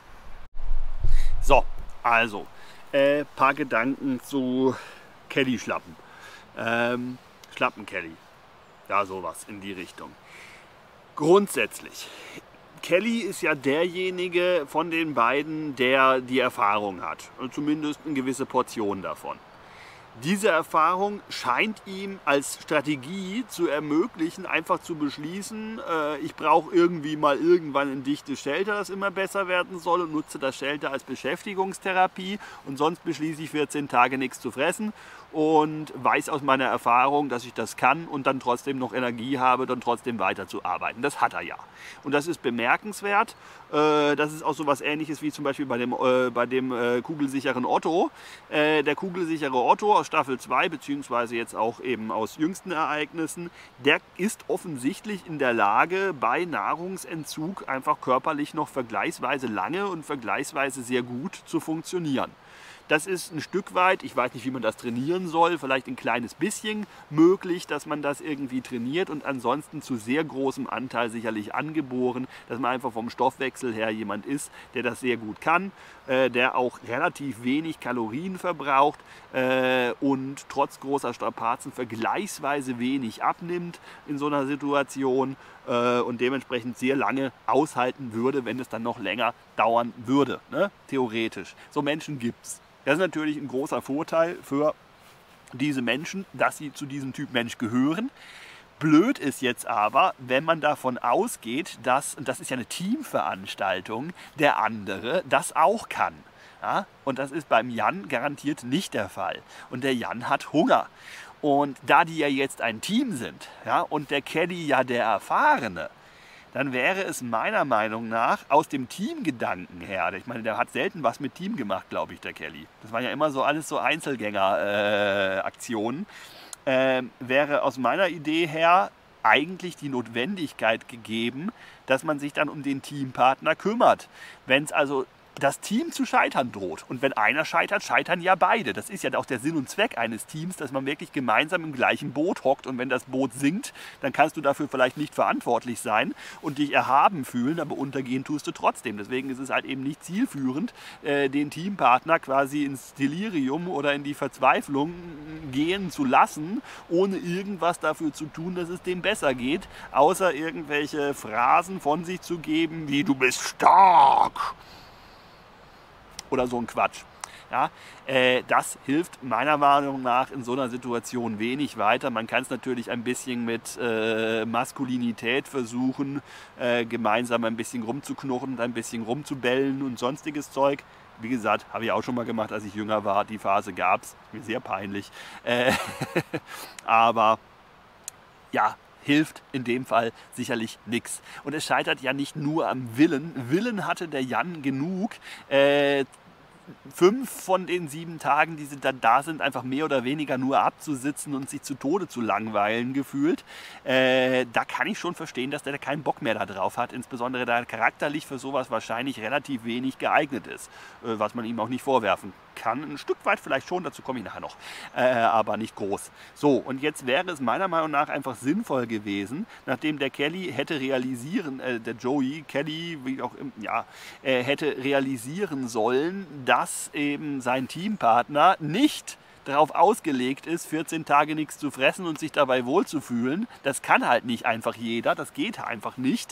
So, also, paar Gedanken zu Kelly-Schlappen. Schlappen-Kelly. Ja, sowas in die Richtung. Grundsätzlich, Kelly ist ja derjenige von den beiden, der die Erfahrung hat. Zumindest eine gewisse Portion davon. Diese Erfahrung scheint ihm als Strategie zu ermöglichen, einfach zu beschließen, ich brauche irgendwie mal irgendwann ein dichtes Shelter, das immer besser werden soll, und nutze das Shelter als Beschäftigungstherapie, und sonst beschließe ich 14 Tage nichts zu fressen und weiß aus meiner Erfahrung, dass ich das kann und dann trotzdem noch Energie habe, dann trotzdem weiterzuarbeiten. Das hat er ja. Und das ist bemerkenswert. Das ist auch so was Ähnliches wie zum Beispiel bei dem kugelsicheren Otto. Der kugelsichere Otto aus Staffel 2, beziehungsweise jetzt auch eben aus jüngsten Ereignissen, der ist offensichtlich in der Lage, bei Nahrungsentzug einfach körperlich noch vergleichsweise lange und vergleichsweise sehr gut zu funktionieren. Das ist ein Stück weit, ich weiß nicht, wie man das trainieren soll, vielleicht ein kleines bisschen möglich, dass man das irgendwie trainiert, und ansonsten zu sehr großem Anteil sicherlich angeboren, dass man einfach vom Stoffwechsel her jemand ist, der das sehr gut kann, der auch relativ wenig Kalorien verbraucht und trotz großer Strapazen vergleichsweise wenig abnimmt in so einer Situation und dementsprechend sehr lange aushalten würde, wenn es dann noch länger dauern würde, ne? Theoretisch. So Menschen gibt es. Das ist natürlich ein großer Vorteil für diese Menschen, dass sie zu diesem Typ Mensch gehören. Blöd ist jetzt aber, wenn man davon ausgeht, dass, und das ist ja eine Teamveranstaltung, der andere das auch kann. Ja? Und das ist beim Jan garantiert nicht der Fall. Und der Jan hat Hunger. Und da die ja jetzt ein Team sind, ja, und der Caddy ja der Erfahrene, dann wäre es meiner Meinung nach aus dem Teamgedanken her, ich meine, der hat selten was mit Team gemacht, glaube ich, der Kelly. Das waren ja immer so alles so Einzelgänger-Aktionen. Wäre aus meiner Idee her eigentlich die Notwendigkeit gegeben, dass man sich dann um den Teampartner kümmert. Wenn es also das Team zu scheitern droht. Und wenn einer scheitert, scheitern ja beide. Das ist ja auch der Sinn und Zweck eines Teams, dass man wirklich gemeinsam im gleichen Boot hockt. Und wenn das Boot sinkt, dann kannst du dafür vielleicht nicht verantwortlich sein und dich erhaben fühlen, aber untergehen tust du trotzdem. Deswegen ist es halt eben nicht zielführend, den Teampartner quasi ins Delirium oder in die Verzweiflung gehen zu lassen, ohne irgendwas dafür zu tun, dass es dem besser geht, außer irgendwelche Phrasen von sich zu geben, wie "du bist stark" oder so ein Quatsch. Ja, das hilft meiner Meinung nach in so einer Situation wenig weiter. Man kann es natürlich ein bisschen mit Maskulinität versuchen, gemeinsam ein bisschen rumzuknurren, ein bisschen rumzubellen und sonstiges Zeug. Wie gesagt, habe ich auch schon mal gemacht, als ich jünger war. Die Phase gab es. Mir sehr peinlich. Aber ja, hilft in dem Fall sicherlich nichts. Und es scheitert ja nicht nur am Willen. Willen hatte der Jan genug. 5 von den 7 Tagen, die sie dann da sind, einfach mehr oder weniger nur abzusitzen und sich zu Tode zu langweilen gefühlt. Da kann ich schon verstehen, dass der keinen Bock mehr darauf hat, insbesondere da er charakterlich für sowas wahrscheinlich relativ wenig geeignet ist, was man ihm auch nicht vorwerfen kann. Ein Stück weit vielleicht schon, dazu komme ich nachher noch, aber nicht groß. So, und jetzt wäre es meiner Meinung nach einfach sinnvoll gewesen, nachdem der Kelly hätte realisieren, der Joey, Kelly, wie auch immer, ja, hätte realisieren sollen, dass eben sein Teampartner nicht darauf ausgelegt ist, 14 Tage nichts zu fressen und sich dabei wohlzufühlen. Das kann halt nicht einfach jeder, das geht einfach nicht.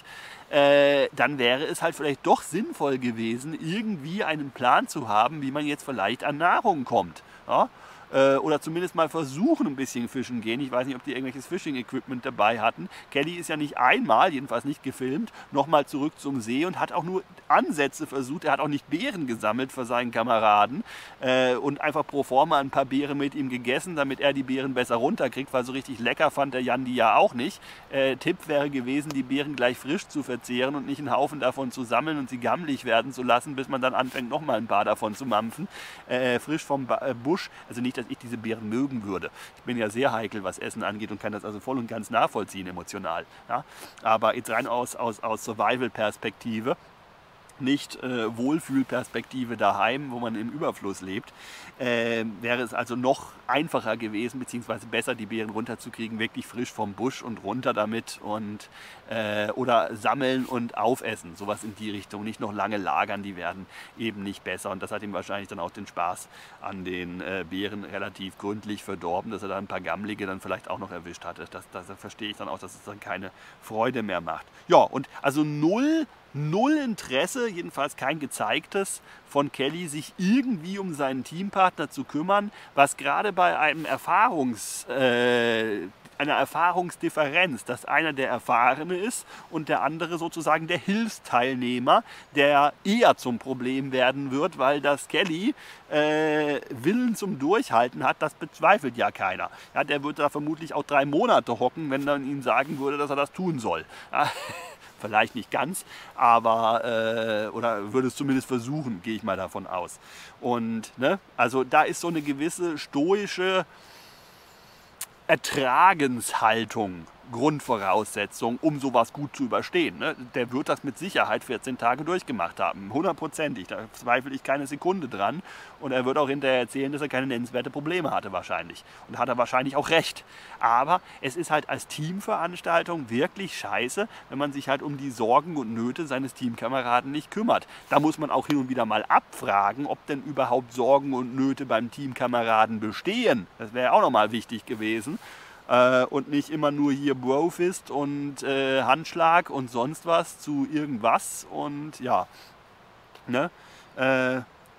Dann wäre es halt vielleicht doch sinnvoll gewesen, irgendwie einen Plan zu haben, wie man jetzt vielleicht an Nahrung kommt. Ja? Oder zumindest mal versuchen, ein bisschen fischen gehen. Ich weiß nicht, ob die irgendwelches Fishing-Equipment dabei hatten. Kelly ist ja nicht einmal, jedenfalls nicht gefilmt, nochmal zurück zum See und hat auch nur Ansätze versucht. Er hat auch nicht Beeren gesammelt für seinen Kameraden und einfach pro forma ein paar Beeren mit ihm gegessen, damit er die Beeren besser runterkriegt, weil so richtig lecker fand der Jan die ja auch nicht. Tipp wäre gewesen, die Beeren gleich frisch zu verzehren und nicht einen Haufen davon zu sammeln und sie gammelig werden zu lassen, bis man dann anfängt, nochmal ein paar davon zu mampfen. Frisch vom Busch, also nicht, dass ich diese Beeren mögen würde. Ich bin ja sehr heikel, was Essen angeht und kann das also voll und ganz nachvollziehen emotional. Ja? Aber jetzt rein aus Survival-Perspektive, nicht Wohlfühlperspektive daheim, wo man im Überfluss lebt, wäre es also noch einfacher gewesen, beziehungsweise besser, die Beeren runterzukriegen, wirklich frisch vom Busch und runter damit und oder sammeln und aufessen, sowas in die Richtung, nicht noch lange lagern, die werden eben nicht besser und das hat ihm wahrscheinlich dann auch den Spaß an den Beeren relativ gründlich verdorben, dass er da ein paar Gammlige dann vielleicht auch noch erwischt hatte. Das verstehe ich dann auch, dass es dann keine Freude mehr macht. Ja, und also null Interesse, jedenfalls kein gezeigtes, von Kelly, sich irgendwie um seinen Teampartner zu kümmern, was gerade bei einem einer Erfahrungsdifferenz, dass einer der Erfahrene ist und der andere sozusagen der Hilfsteilnehmer, der eher zum Problem werden wird, weil das Kelly Willen zum Durchhalten hat, das bezweifelt ja keiner. Ja, der wird da vermutlich auch 3 Monate hocken, wenn man ihm sagen würde, dass er das tun soll. Ja. Vielleicht nicht ganz, aber oder würde es zumindest versuchen, gehe ich mal davon aus. Und ne, also da ist so eine gewisse stoische Ertragenshaltung Grundvoraussetzung, um sowas gut zu überstehen. Ne? Der wird das mit Sicherheit 14 Tage durchgemacht haben, 100%ig, da zweifle ich keine Sekunde dran. Und er wird auch hinterher erzählen, dass er keine nennenswerte Probleme hatte wahrscheinlich. Und hat er wahrscheinlich auch recht. Aber es ist halt als Teamveranstaltung wirklich scheiße, wenn man sich halt um die Sorgen und Nöte seines Teamkameraden nicht kümmert. Da muss man auch hin und wieder mal abfragen, ob denn überhaupt Sorgen und Nöte beim Teamkameraden bestehen. Das wäre auch nochmal wichtig gewesen. Und nicht immer nur hier Brofist und Handschlag und sonst was zu irgendwas und ja, ne?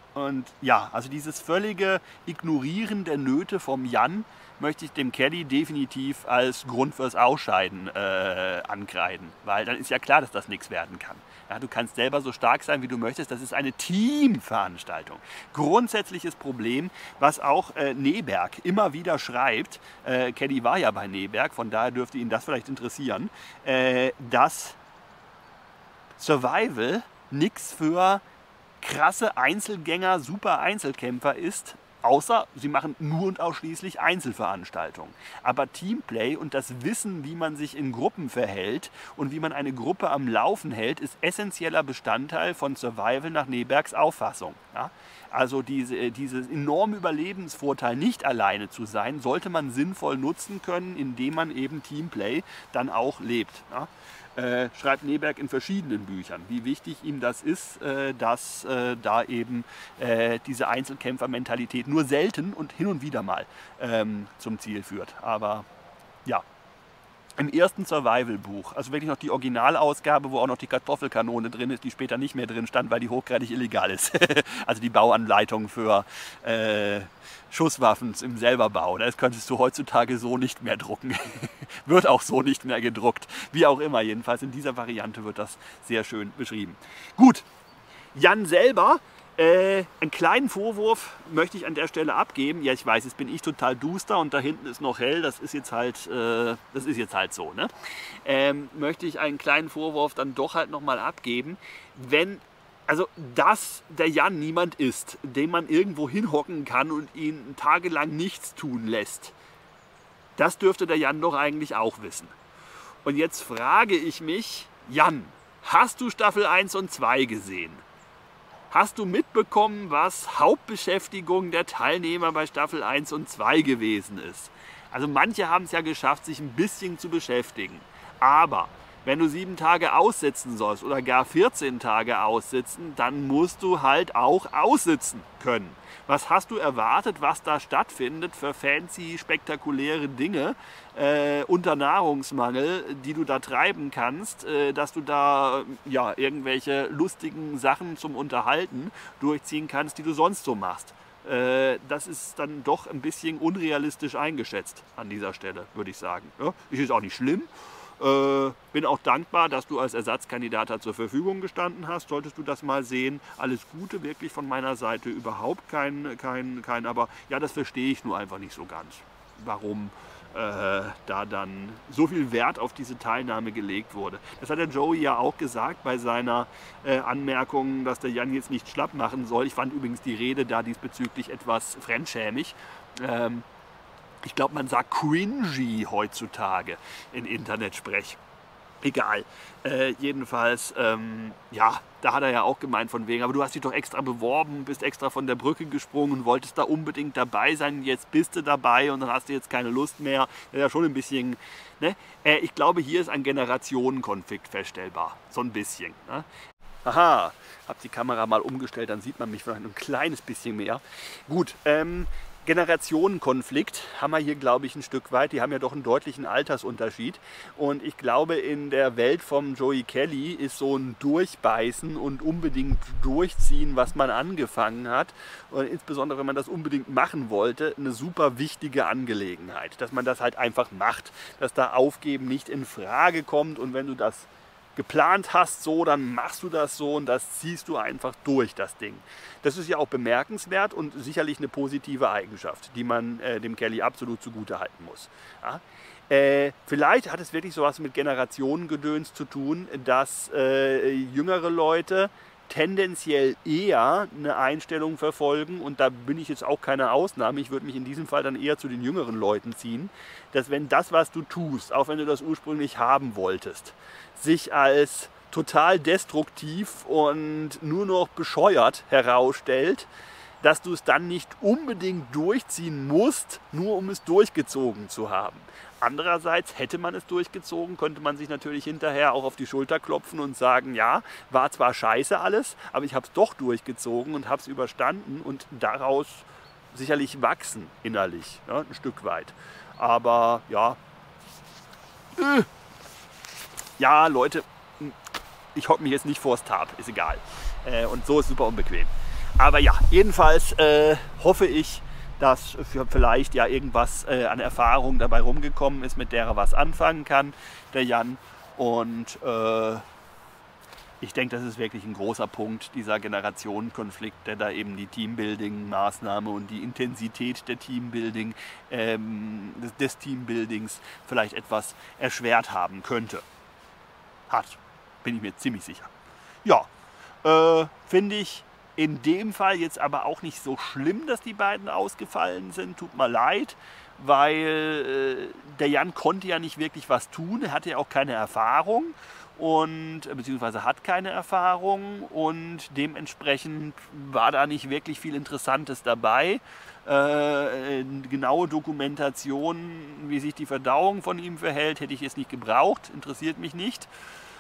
Und ja, also dieses völlige Ignorieren der Nöte vom Jan möchte ich dem Caddy definitiv als Grund fürs Ausscheiden ankreiden. Weil dann ist ja klar, dass das nichts werden kann. Ja, du kannst selber so stark sein, wie du möchtest. Das ist eine Teamveranstaltung. Grundsätzliches Problem, was auch Neberg immer wieder schreibt, Caddy war ja bei Neberg, von daher dürfte ihn das vielleicht interessieren, dass Survival nichts für krasse Einzelgänger, super Einzelkämpfer ist, außer sie machen nur und ausschließlich Einzelveranstaltungen. Aber Teamplay und das Wissen, wie man sich in Gruppen verhält und wie man eine Gruppe am Laufen hält, ist essentieller Bestandteil von Survival nach Nebergs Auffassung. Ja? Also dieses enorme Überlebensvorteil, nicht alleine zu sein, sollte man sinnvoll nutzen können, indem man eben Teamplay dann auch lebt. Ja? Schreibt Neberg in verschiedenen Büchern, wie wichtig ihm das ist, dass da eben diese Einzelkämpfermentalität nur selten und hin und wieder mal zum Ziel führt. Aber ja, im ersten Survival-Buch, also wirklich noch die Originalausgabe, wo auch noch die Kartoffelkanone drin ist, die später nicht mehr drin stand, weil die hochgradig illegal ist. Also die Bauanleitung für Schusswaffen im Selberbau. Das könntest du heutzutage so nicht mehr drucken. Wird auch so nicht mehr gedruckt. Wie auch immer, jedenfalls in dieser Variante wird das sehr schön beschrieben. Gut, Jan selber, einen kleinen Vorwurf möchte ich an der Stelle abgeben. Ja, ich weiß, jetzt bin ich total duster und da hinten ist noch hell. Das ist jetzt halt so. Ne? Möchte ich einen kleinen Vorwurf dann doch halt nochmal abgeben. Dass der Jan niemand ist, den man irgendwo hinhocken kann und ihn tagelang nichts tun lässt, das dürfte der Jan doch eigentlich auch wissen. Und jetzt frage ich mich, Jan, hast du Staffel 1 und 2 gesehen? Hast du mitbekommen, was Hauptbeschäftigung der Teilnehmer bei Staffel 1 und 2 gewesen ist? Also manche haben es ja geschafft, sich ein bisschen zu beschäftigen. Aber wenn du 7 Tage aussitzen sollst oder gar 14 Tage aussitzen, dann musst du halt auch aussitzen können. Was hast du erwartet, was da stattfindet für fancy, spektakuläre Dinge unter Nahrungsmangel, die du da treiben kannst, dass du da ja, irgendwelche lustigen Sachen zum Unterhalten durchziehen kannst, die du sonst so machst? Das ist dann doch ein bisschen unrealistisch eingeschätzt an dieser Stelle, würde ich sagen. Ja, ist auch nicht schlimm. Bin auch dankbar, dass du als Ersatzkandidat zur Verfügung gestanden hast. Solltest du das mal sehen, alles Gute wirklich von meiner Seite, überhaupt kein, aber ja, das verstehe ich nur einfach nicht so ganz, warum da dann so viel Wert auf diese Teilnahme gelegt wurde. Das hat der Joey ja auch gesagt bei seiner Anmerkung, dass der Jan jetzt nicht schlapp machen soll. Ich fand übrigens die Rede da diesbezüglich etwas fremdschämig. Ich glaube, man sagt cringy heutzutage in Internetsprech. Egal. Jedenfalls, ja, da hat er ja auch gemeint von wegen, aber du hast dich doch extra beworben, bist extra von der Brücke gesprungen, wolltest da unbedingt dabei sein, jetzt bist du dabei und dann hast du jetzt keine Lust mehr. Das ist ja schon ein bisschen, ne? Ich glaube, hier ist ein Generationenkonflikt feststellbar. So ein bisschen. Ne? Aha, hab die Kamera mal umgestellt, dann sieht man mich vielleicht ein kleines bisschen mehr. Gut, Generationenkonflikt haben wir hier, glaube ich, ein Stück weit. Die haben ja doch einen deutlichen Altersunterschied. Und ich glaube, in der Welt vom Joey Kelly ist so ein Durchbeißen und unbedingt durchziehen, was man angefangen hat, und insbesondere, wenn man das unbedingt machen wollte, eine super wichtige Angelegenheit. Dass man das halt einfach macht, dass da Aufgeben nicht in Frage kommt, und wenn du das geplant hast, so, dann machst du das so und das ziehst du einfach durch, das Ding. Das ist ja auch bemerkenswert und sicherlich eine positive Eigenschaft, die man dem Kelly absolut zugute halten muss. Ja? Vielleicht hat es wirklich sowas mit Generationengedöns zu tun, dass jüngere Leute tendenziell eher eine Einstellung verfolgen, und da bin ich jetzt auch keine Ausnahme, ich würde mich in diesem Fall dann eher zu den jüngeren Leuten ziehen, dass wenn das, was du tust, auch wenn du das ursprünglich haben wolltest, sich als total destruktiv und nur noch bescheuert herausstellt, dass du es dann nicht unbedingt durchziehen musst, nur um es durchgezogen zu haben. Andererseits, hätte man es durchgezogen, könnte man sich natürlich hinterher auch auf die Schulter klopfen und sagen, ja, war zwar scheiße alles, aber ich habe es doch durchgezogen und habe es überstanden, und daraus sicherlich wachsen innerlich, ja, ein Stück weit. Aber ja, ja, Leute, ich hocke mich jetzt nicht vors Tab, ist egal. Und so ist super unbequem. Aber ja, jedenfalls hoffe ich, dass vielleicht ja irgendwas an Erfahrung dabei rumgekommen ist, mit der er was anfangen kann, der Jan. Und ich denke, das ist wirklich ein großer Punkt, dieser Generationenkonflikt, der da eben die Teambuilding-Maßnahme und die Intensität der Teambuilding, des Teambuildings vielleicht etwas erschwert haben könnte. Bin ich mir ziemlich sicher. Ja, finde ich in dem Fall jetzt aber auch nicht so schlimm, dass die beiden ausgefallen sind. Tut mir leid, weil der Jan konnte ja nicht wirklich was tun. Er hatte ja auch keine Erfahrung und beziehungsweise hat keine Erfahrung und dementsprechend war da nicht wirklich viel Interessantes dabei. Genaue Dokumentation, wie sich die Verdauung von ihm verhält, hätte ich jetzt nicht gebraucht, interessiert mich nicht.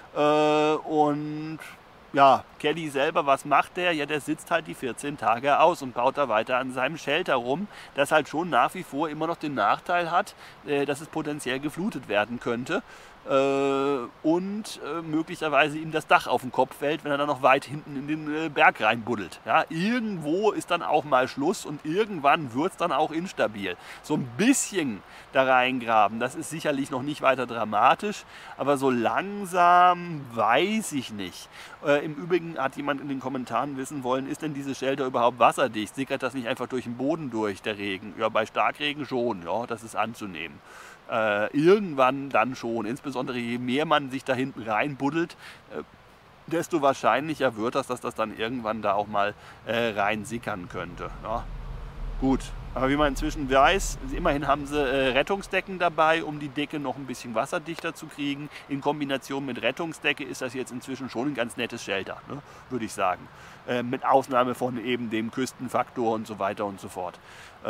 Und ja, Kelly selber, was macht der? Ja, der sitzt halt die 14 Tage aus und baut da weiter an seinem Shelter rum, das halt schon nach wie vor immer noch den Nachteil hat, dass es potenziell geflutet werden könnte und möglicherweise ihm das Dach auf den Kopf fällt, wenn er dann noch weit hinten in den Berg reinbuddelt. Ja, irgendwo ist dann auch mal Schluss und irgendwann wird es dann auch instabil. So ein bisschen da reingraben, das ist sicherlich noch nicht weiter dramatisch, aber so langsam weiß ich nicht. Im Übrigen hat jemand in den Kommentaren wissen wollen, ist denn dieses Shelter überhaupt wasserdicht? Sickert das nicht einfach durch den Boden durch, der Regen? Ja, bei Starkregen schon, ja, das ist anzunehmen. Irgendwann dann schon, insbesondere je mehr man sich da hinten reinbuddelt, desto wahrscheinlicher wird das, dass das dann irgendwann da auch mal rein sickern könnte. Ja. Gut, aber wie man inzwischen weiß, immerhin haben sie Rettungsdecken dabei, um die Decke noch ein bisschen wasserdichter zu kriegen. In Kombination mit Rettungsdecke ist das jetzt inzwischen schon ein ganz nettes Shelter, ne, würde ich sagen. Mit Ausnahme von eben dem Küstenfaktor und so weiter und so fort.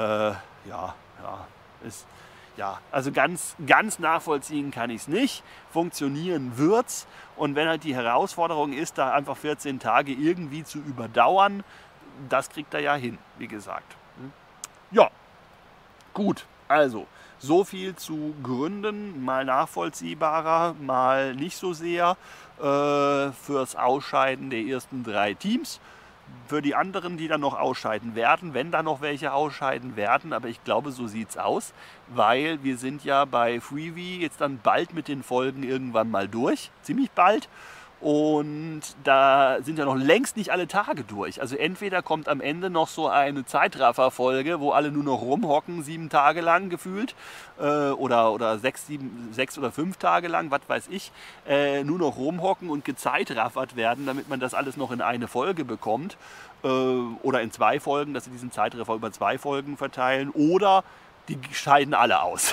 Ja, also ganz nachvollziehen kann ich es nicht. Funktionieren wird's. Und wenn halt die Herausforderung ist, da einfach 14 Tage irgendwie zu überdauern, das kriegt er ja hin, wie gesagt. Ja, gut. Also, so viel zu Gründen, mal nachvollziehbarer, mal nicht so sehr, fürs Ausscheiden der ersten 3 Teams. Für die anderen, die dann noch ausscheiden werden, wenn da noch welche ausscheiden werden, aber ich glaube, so sieht es aus, weil wir sind ja bei Freevee jetzt dann bald mit den Folgen irgendwann mal durch, ziemlich bald. Und da sind ja noch längst nicht alle Tage durch. Also entweder kommt am Ende noch so eine Zeitraffer-Folge, wo alle nur noch rumhocken, 7 Tage lang gefühlt, oder 6 oder 5 Tage lang, was weiß ich, nur noch rumhocken und gezeitraffert werden, damit man das alles noch in eine Folge bekommt. Oder in 2 Folgen, dass sie diesen Zeitraffer über 2 Folgen verteilen. Oder die scheiden alle aus.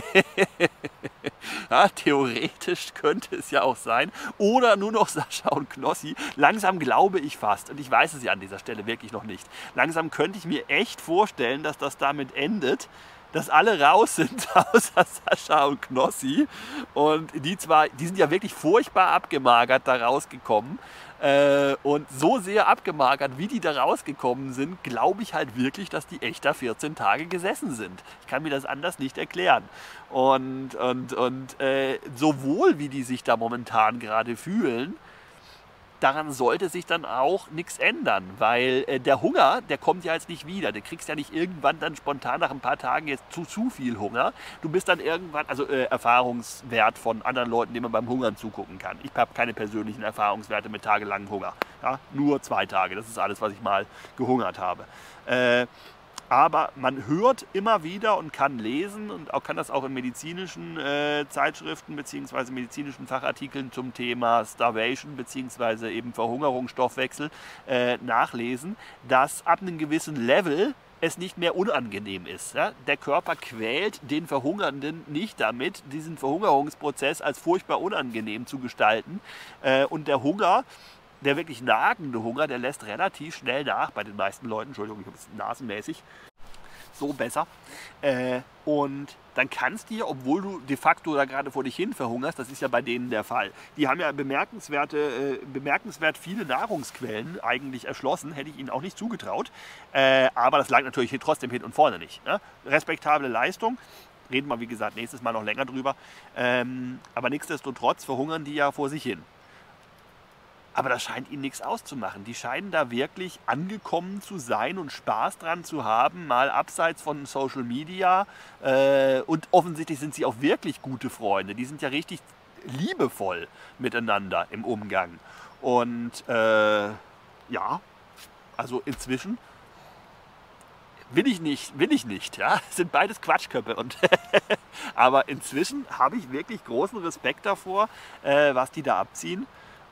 Ja, theoretisch könnte es ja auch sein. Oder nur noch Sascha und Knossi. Langsam glaube ich fast, und ich weiß es ja an dieser Stelle wirklich noch nicht, langsam könnte ich mir echt vorstellen, dass das damit endet, dass alle raus sind, außer Sascha und Knossi. Und die sind ja wirklich furchtbar abgemagert da rausgekommen. Und so sehr abgemagert, wie die da rausgekommen sind, glaube ich halt wirklich, dass die echt da 14 Tage gesessen sind. Ich kann mir das anders nicht erklären. Und sowohl wie die sich da momentan gerade fühlen, daran sollte sich dann auch nichts ändern, weil der Hunger, der kommt ja jetzt nicht wieder. Du kriegst ja nicht irgendwann dann spontan nach ein paar Tagen jetzt zu viel Hunger. Du bist dann irgendwann, also Erfahrungswert von anderen Leuten, denen man beim Hungern zugucken kann. Ich habe keine persönlichen Erfahrungswerte mit tagelangem Hunger. Ja? Nur 2 Tage, das ist alles, was ich mal gehungert habe. Aber man hört immer wieder und kann lesen und kann das auch in medizinischen Zeitschriften bzw. medizinischen Fachartikeln zum Thema Starvation bzw. eben Verhungerung, Stoffwechsel nachlesen, dass ab einem gewissen Level es nicht mehr unangenehm ist. Ja? Der Körper quält den Verhungernden nicht damit, diesen Verhungerungsprozess als furchtbar unangenehm zu gestalten. Und der Hunger, der wirklich nagende Hunger, der lässt relativ schnell nach bei den meisten Leuten. Entschuldigung, ich habe es nasenmäßig. So besser. Und dann kannst du dir, obwohl du de facto da gerade vor dich hin verhungerst, das ist ja bei denen der Fall. Die haben ja bemerkenswert viele Nahrungsquellen eigentlich erschlossen, hätte ich ihnen auch nicht zugetraut. Aber das lag natürlich trotzdem hin und vorne nicht. Ne? Respektable Leistung. Reden wir, wie gesagt, nächstes Mal noch länger drüber. Aber nichtsdestotrotz verhungern die ja vor sich hin. Aber das scheint ihnen nichts auszumachen. Die scheinen da wirklich angekommen zu sein und Spaß dran zu haben, mal abseits von Social Media. Und offensichtlich sind sie auch wirklich gute Freunde. Die sind ja richtig liebevoll miteinander im Umgang. Und ja, also inzwischen will ich nicht, ja, es sind beides Quatschköpfe. Und aber inzwischen habe ich wirklich großen Respekt davor, was die da abziehen.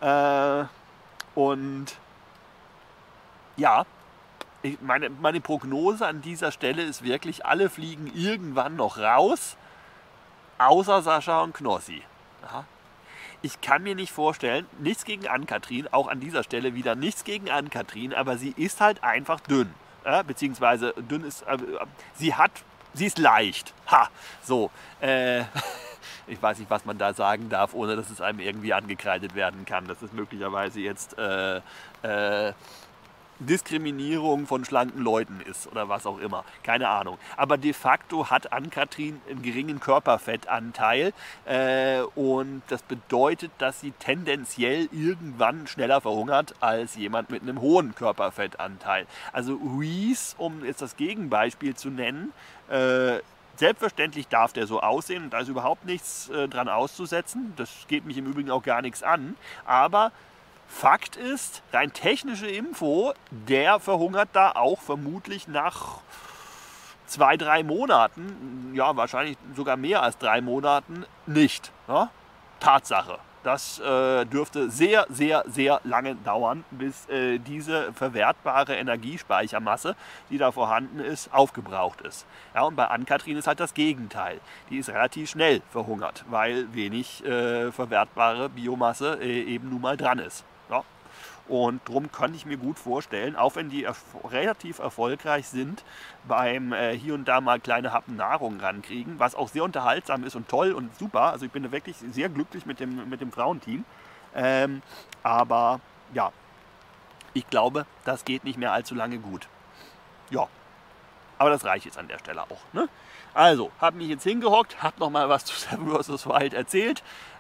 Und ja, meine Prognose an dieser Stelle ist wirklich, alle fliegen irgendwann noch raus, außer Sascha und Knossi. Ja. Ich kann mir nicht vorstellen, nichts gegen Ann-Kathrin, auch an dieser Stelle wieder nichts gegen Ann-Kathrin, aber sie ist halt einfach dünn. Ja, beziehungsweise dünn ist, sie ist leicht. Ha, so. Ich weiß nicht, was man da sagen darf, ohne dass es einem irgendwie angekreidet werden kann. Das ist möglicherweise jetzt Diskriminierung von schlanken Leuten ist oder was auch immer. Keine Ahnung. Aber de facto hat Ann-Kathrin einen geringen Körperfettanteil und das bedeutet, dass sie tendenziell irgendwann schneller verhungert als jemand mit einem hohen Körperfettanteil. Also Reese, um jetzt das Gegenbeispiel zu nennen, selbstverständlich darf der so aussehen und da ist überhaupt nichts dran auszusetzen. Das geht mich im Übrigen auch gar nichts an. Aber Fakt ist, rein technische Info, der verhungert da auch vermutlich nach 2, 3 Monaten, ja wahrscheinlich sogar mehr als 3 Monaten, nicht. Ja? Tatsache. Das dürfte sehr, sehr, sehr lange dauern, bis diese verwertbare Energiespeichermasse, die da vorhanden ist, aufgebraucht ist. Ja, und bei Ann-Kathrin ist halt das Gegenteil. Die ist relativ schnell verhungert, weil wenig verwertbare Biomasse eben nun mal dran ist. Ja. Und darum kann ich mir gut vorstellen, auch wenn die relativ erfolgreich sind beim hier und da mal kleine Happen Nahrung rankriegen, was auch sehr unterhaltsam ist und toll und super. Also ich bin da wirklich sehr glücklich mit dem Frauenteam. Aber ja, ich glaube, das geht nicht mehr allzu lange gut. Ja, aber das reicht jetzt an der Stelle auch. Ne? Also, habe mich jetzt hingehockt, habe nochmal was zu Seven vs. Wild erzählt.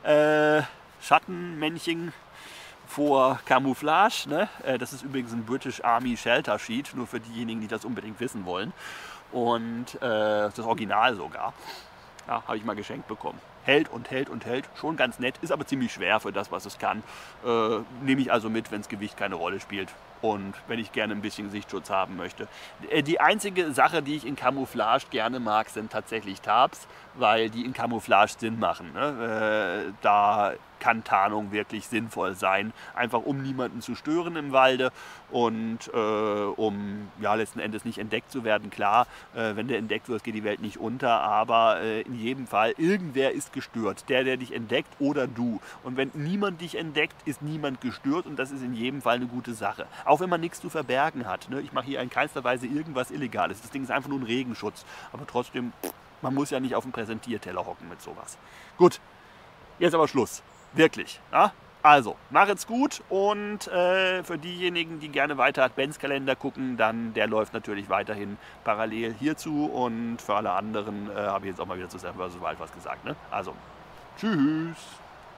Schattenmännchen vor Camouflage. Ne? Das ist übrigens ein British Army Shelter Sheet, nur für diejenigen, die das unbedingt wissen wollen. Und das Original sogar. Ja, habe ich mal geschenkt bekommen. Hält und hält und hält. Schon ganz nett, ist aber ziemlich schwer für das, was es kann. Nehme ich also mit, wenn das Gewicht keine Rolle spielt. Und wenn ich gerne ein bisschen Sichtschutz haben möchte. Die einzige Sache, die ich in Camouflage gerne mag, sind tatsächlich Tarps, weil die in Camouflage Sinn machen. Ne? Da kann Tarnung wirklich sinnvoll sein, einfach um niemanden zu stören im Walde und um ja, letzten Endes nicht entdeckt zu werden. Klar, wenn du entdeckt wirst, geht die Welt nicht unter, aber in jedem Fall, irgendwer ist gestört. Der dich entdeckt oder du. Und wenn niemand dich entdeckt, ist niemand gestört und das ist in jedem Fall eine gute Sache. Auch wenn man nichts zu verbergen hat. Ne? Ich mache hier in keinster Weise irgendwas Illegales. Das Ding ist einfach nur ein Regenschutz. Aber trotzdem, man muss ja nicht auf dem Präsentierteller hocken mit sowas. Gut, jetzt aber Schluss. Wirklich. Ja? Also, macht's gut und für diejenigen, die gerne weiter Adventskalender gucken, dann der läuft natürlich weiterhin parallel hierzu und für alle anderen habe ich jetzt auch mal wieder zu Seven vs. Wild was gesagt. Ne? Also, tschüss!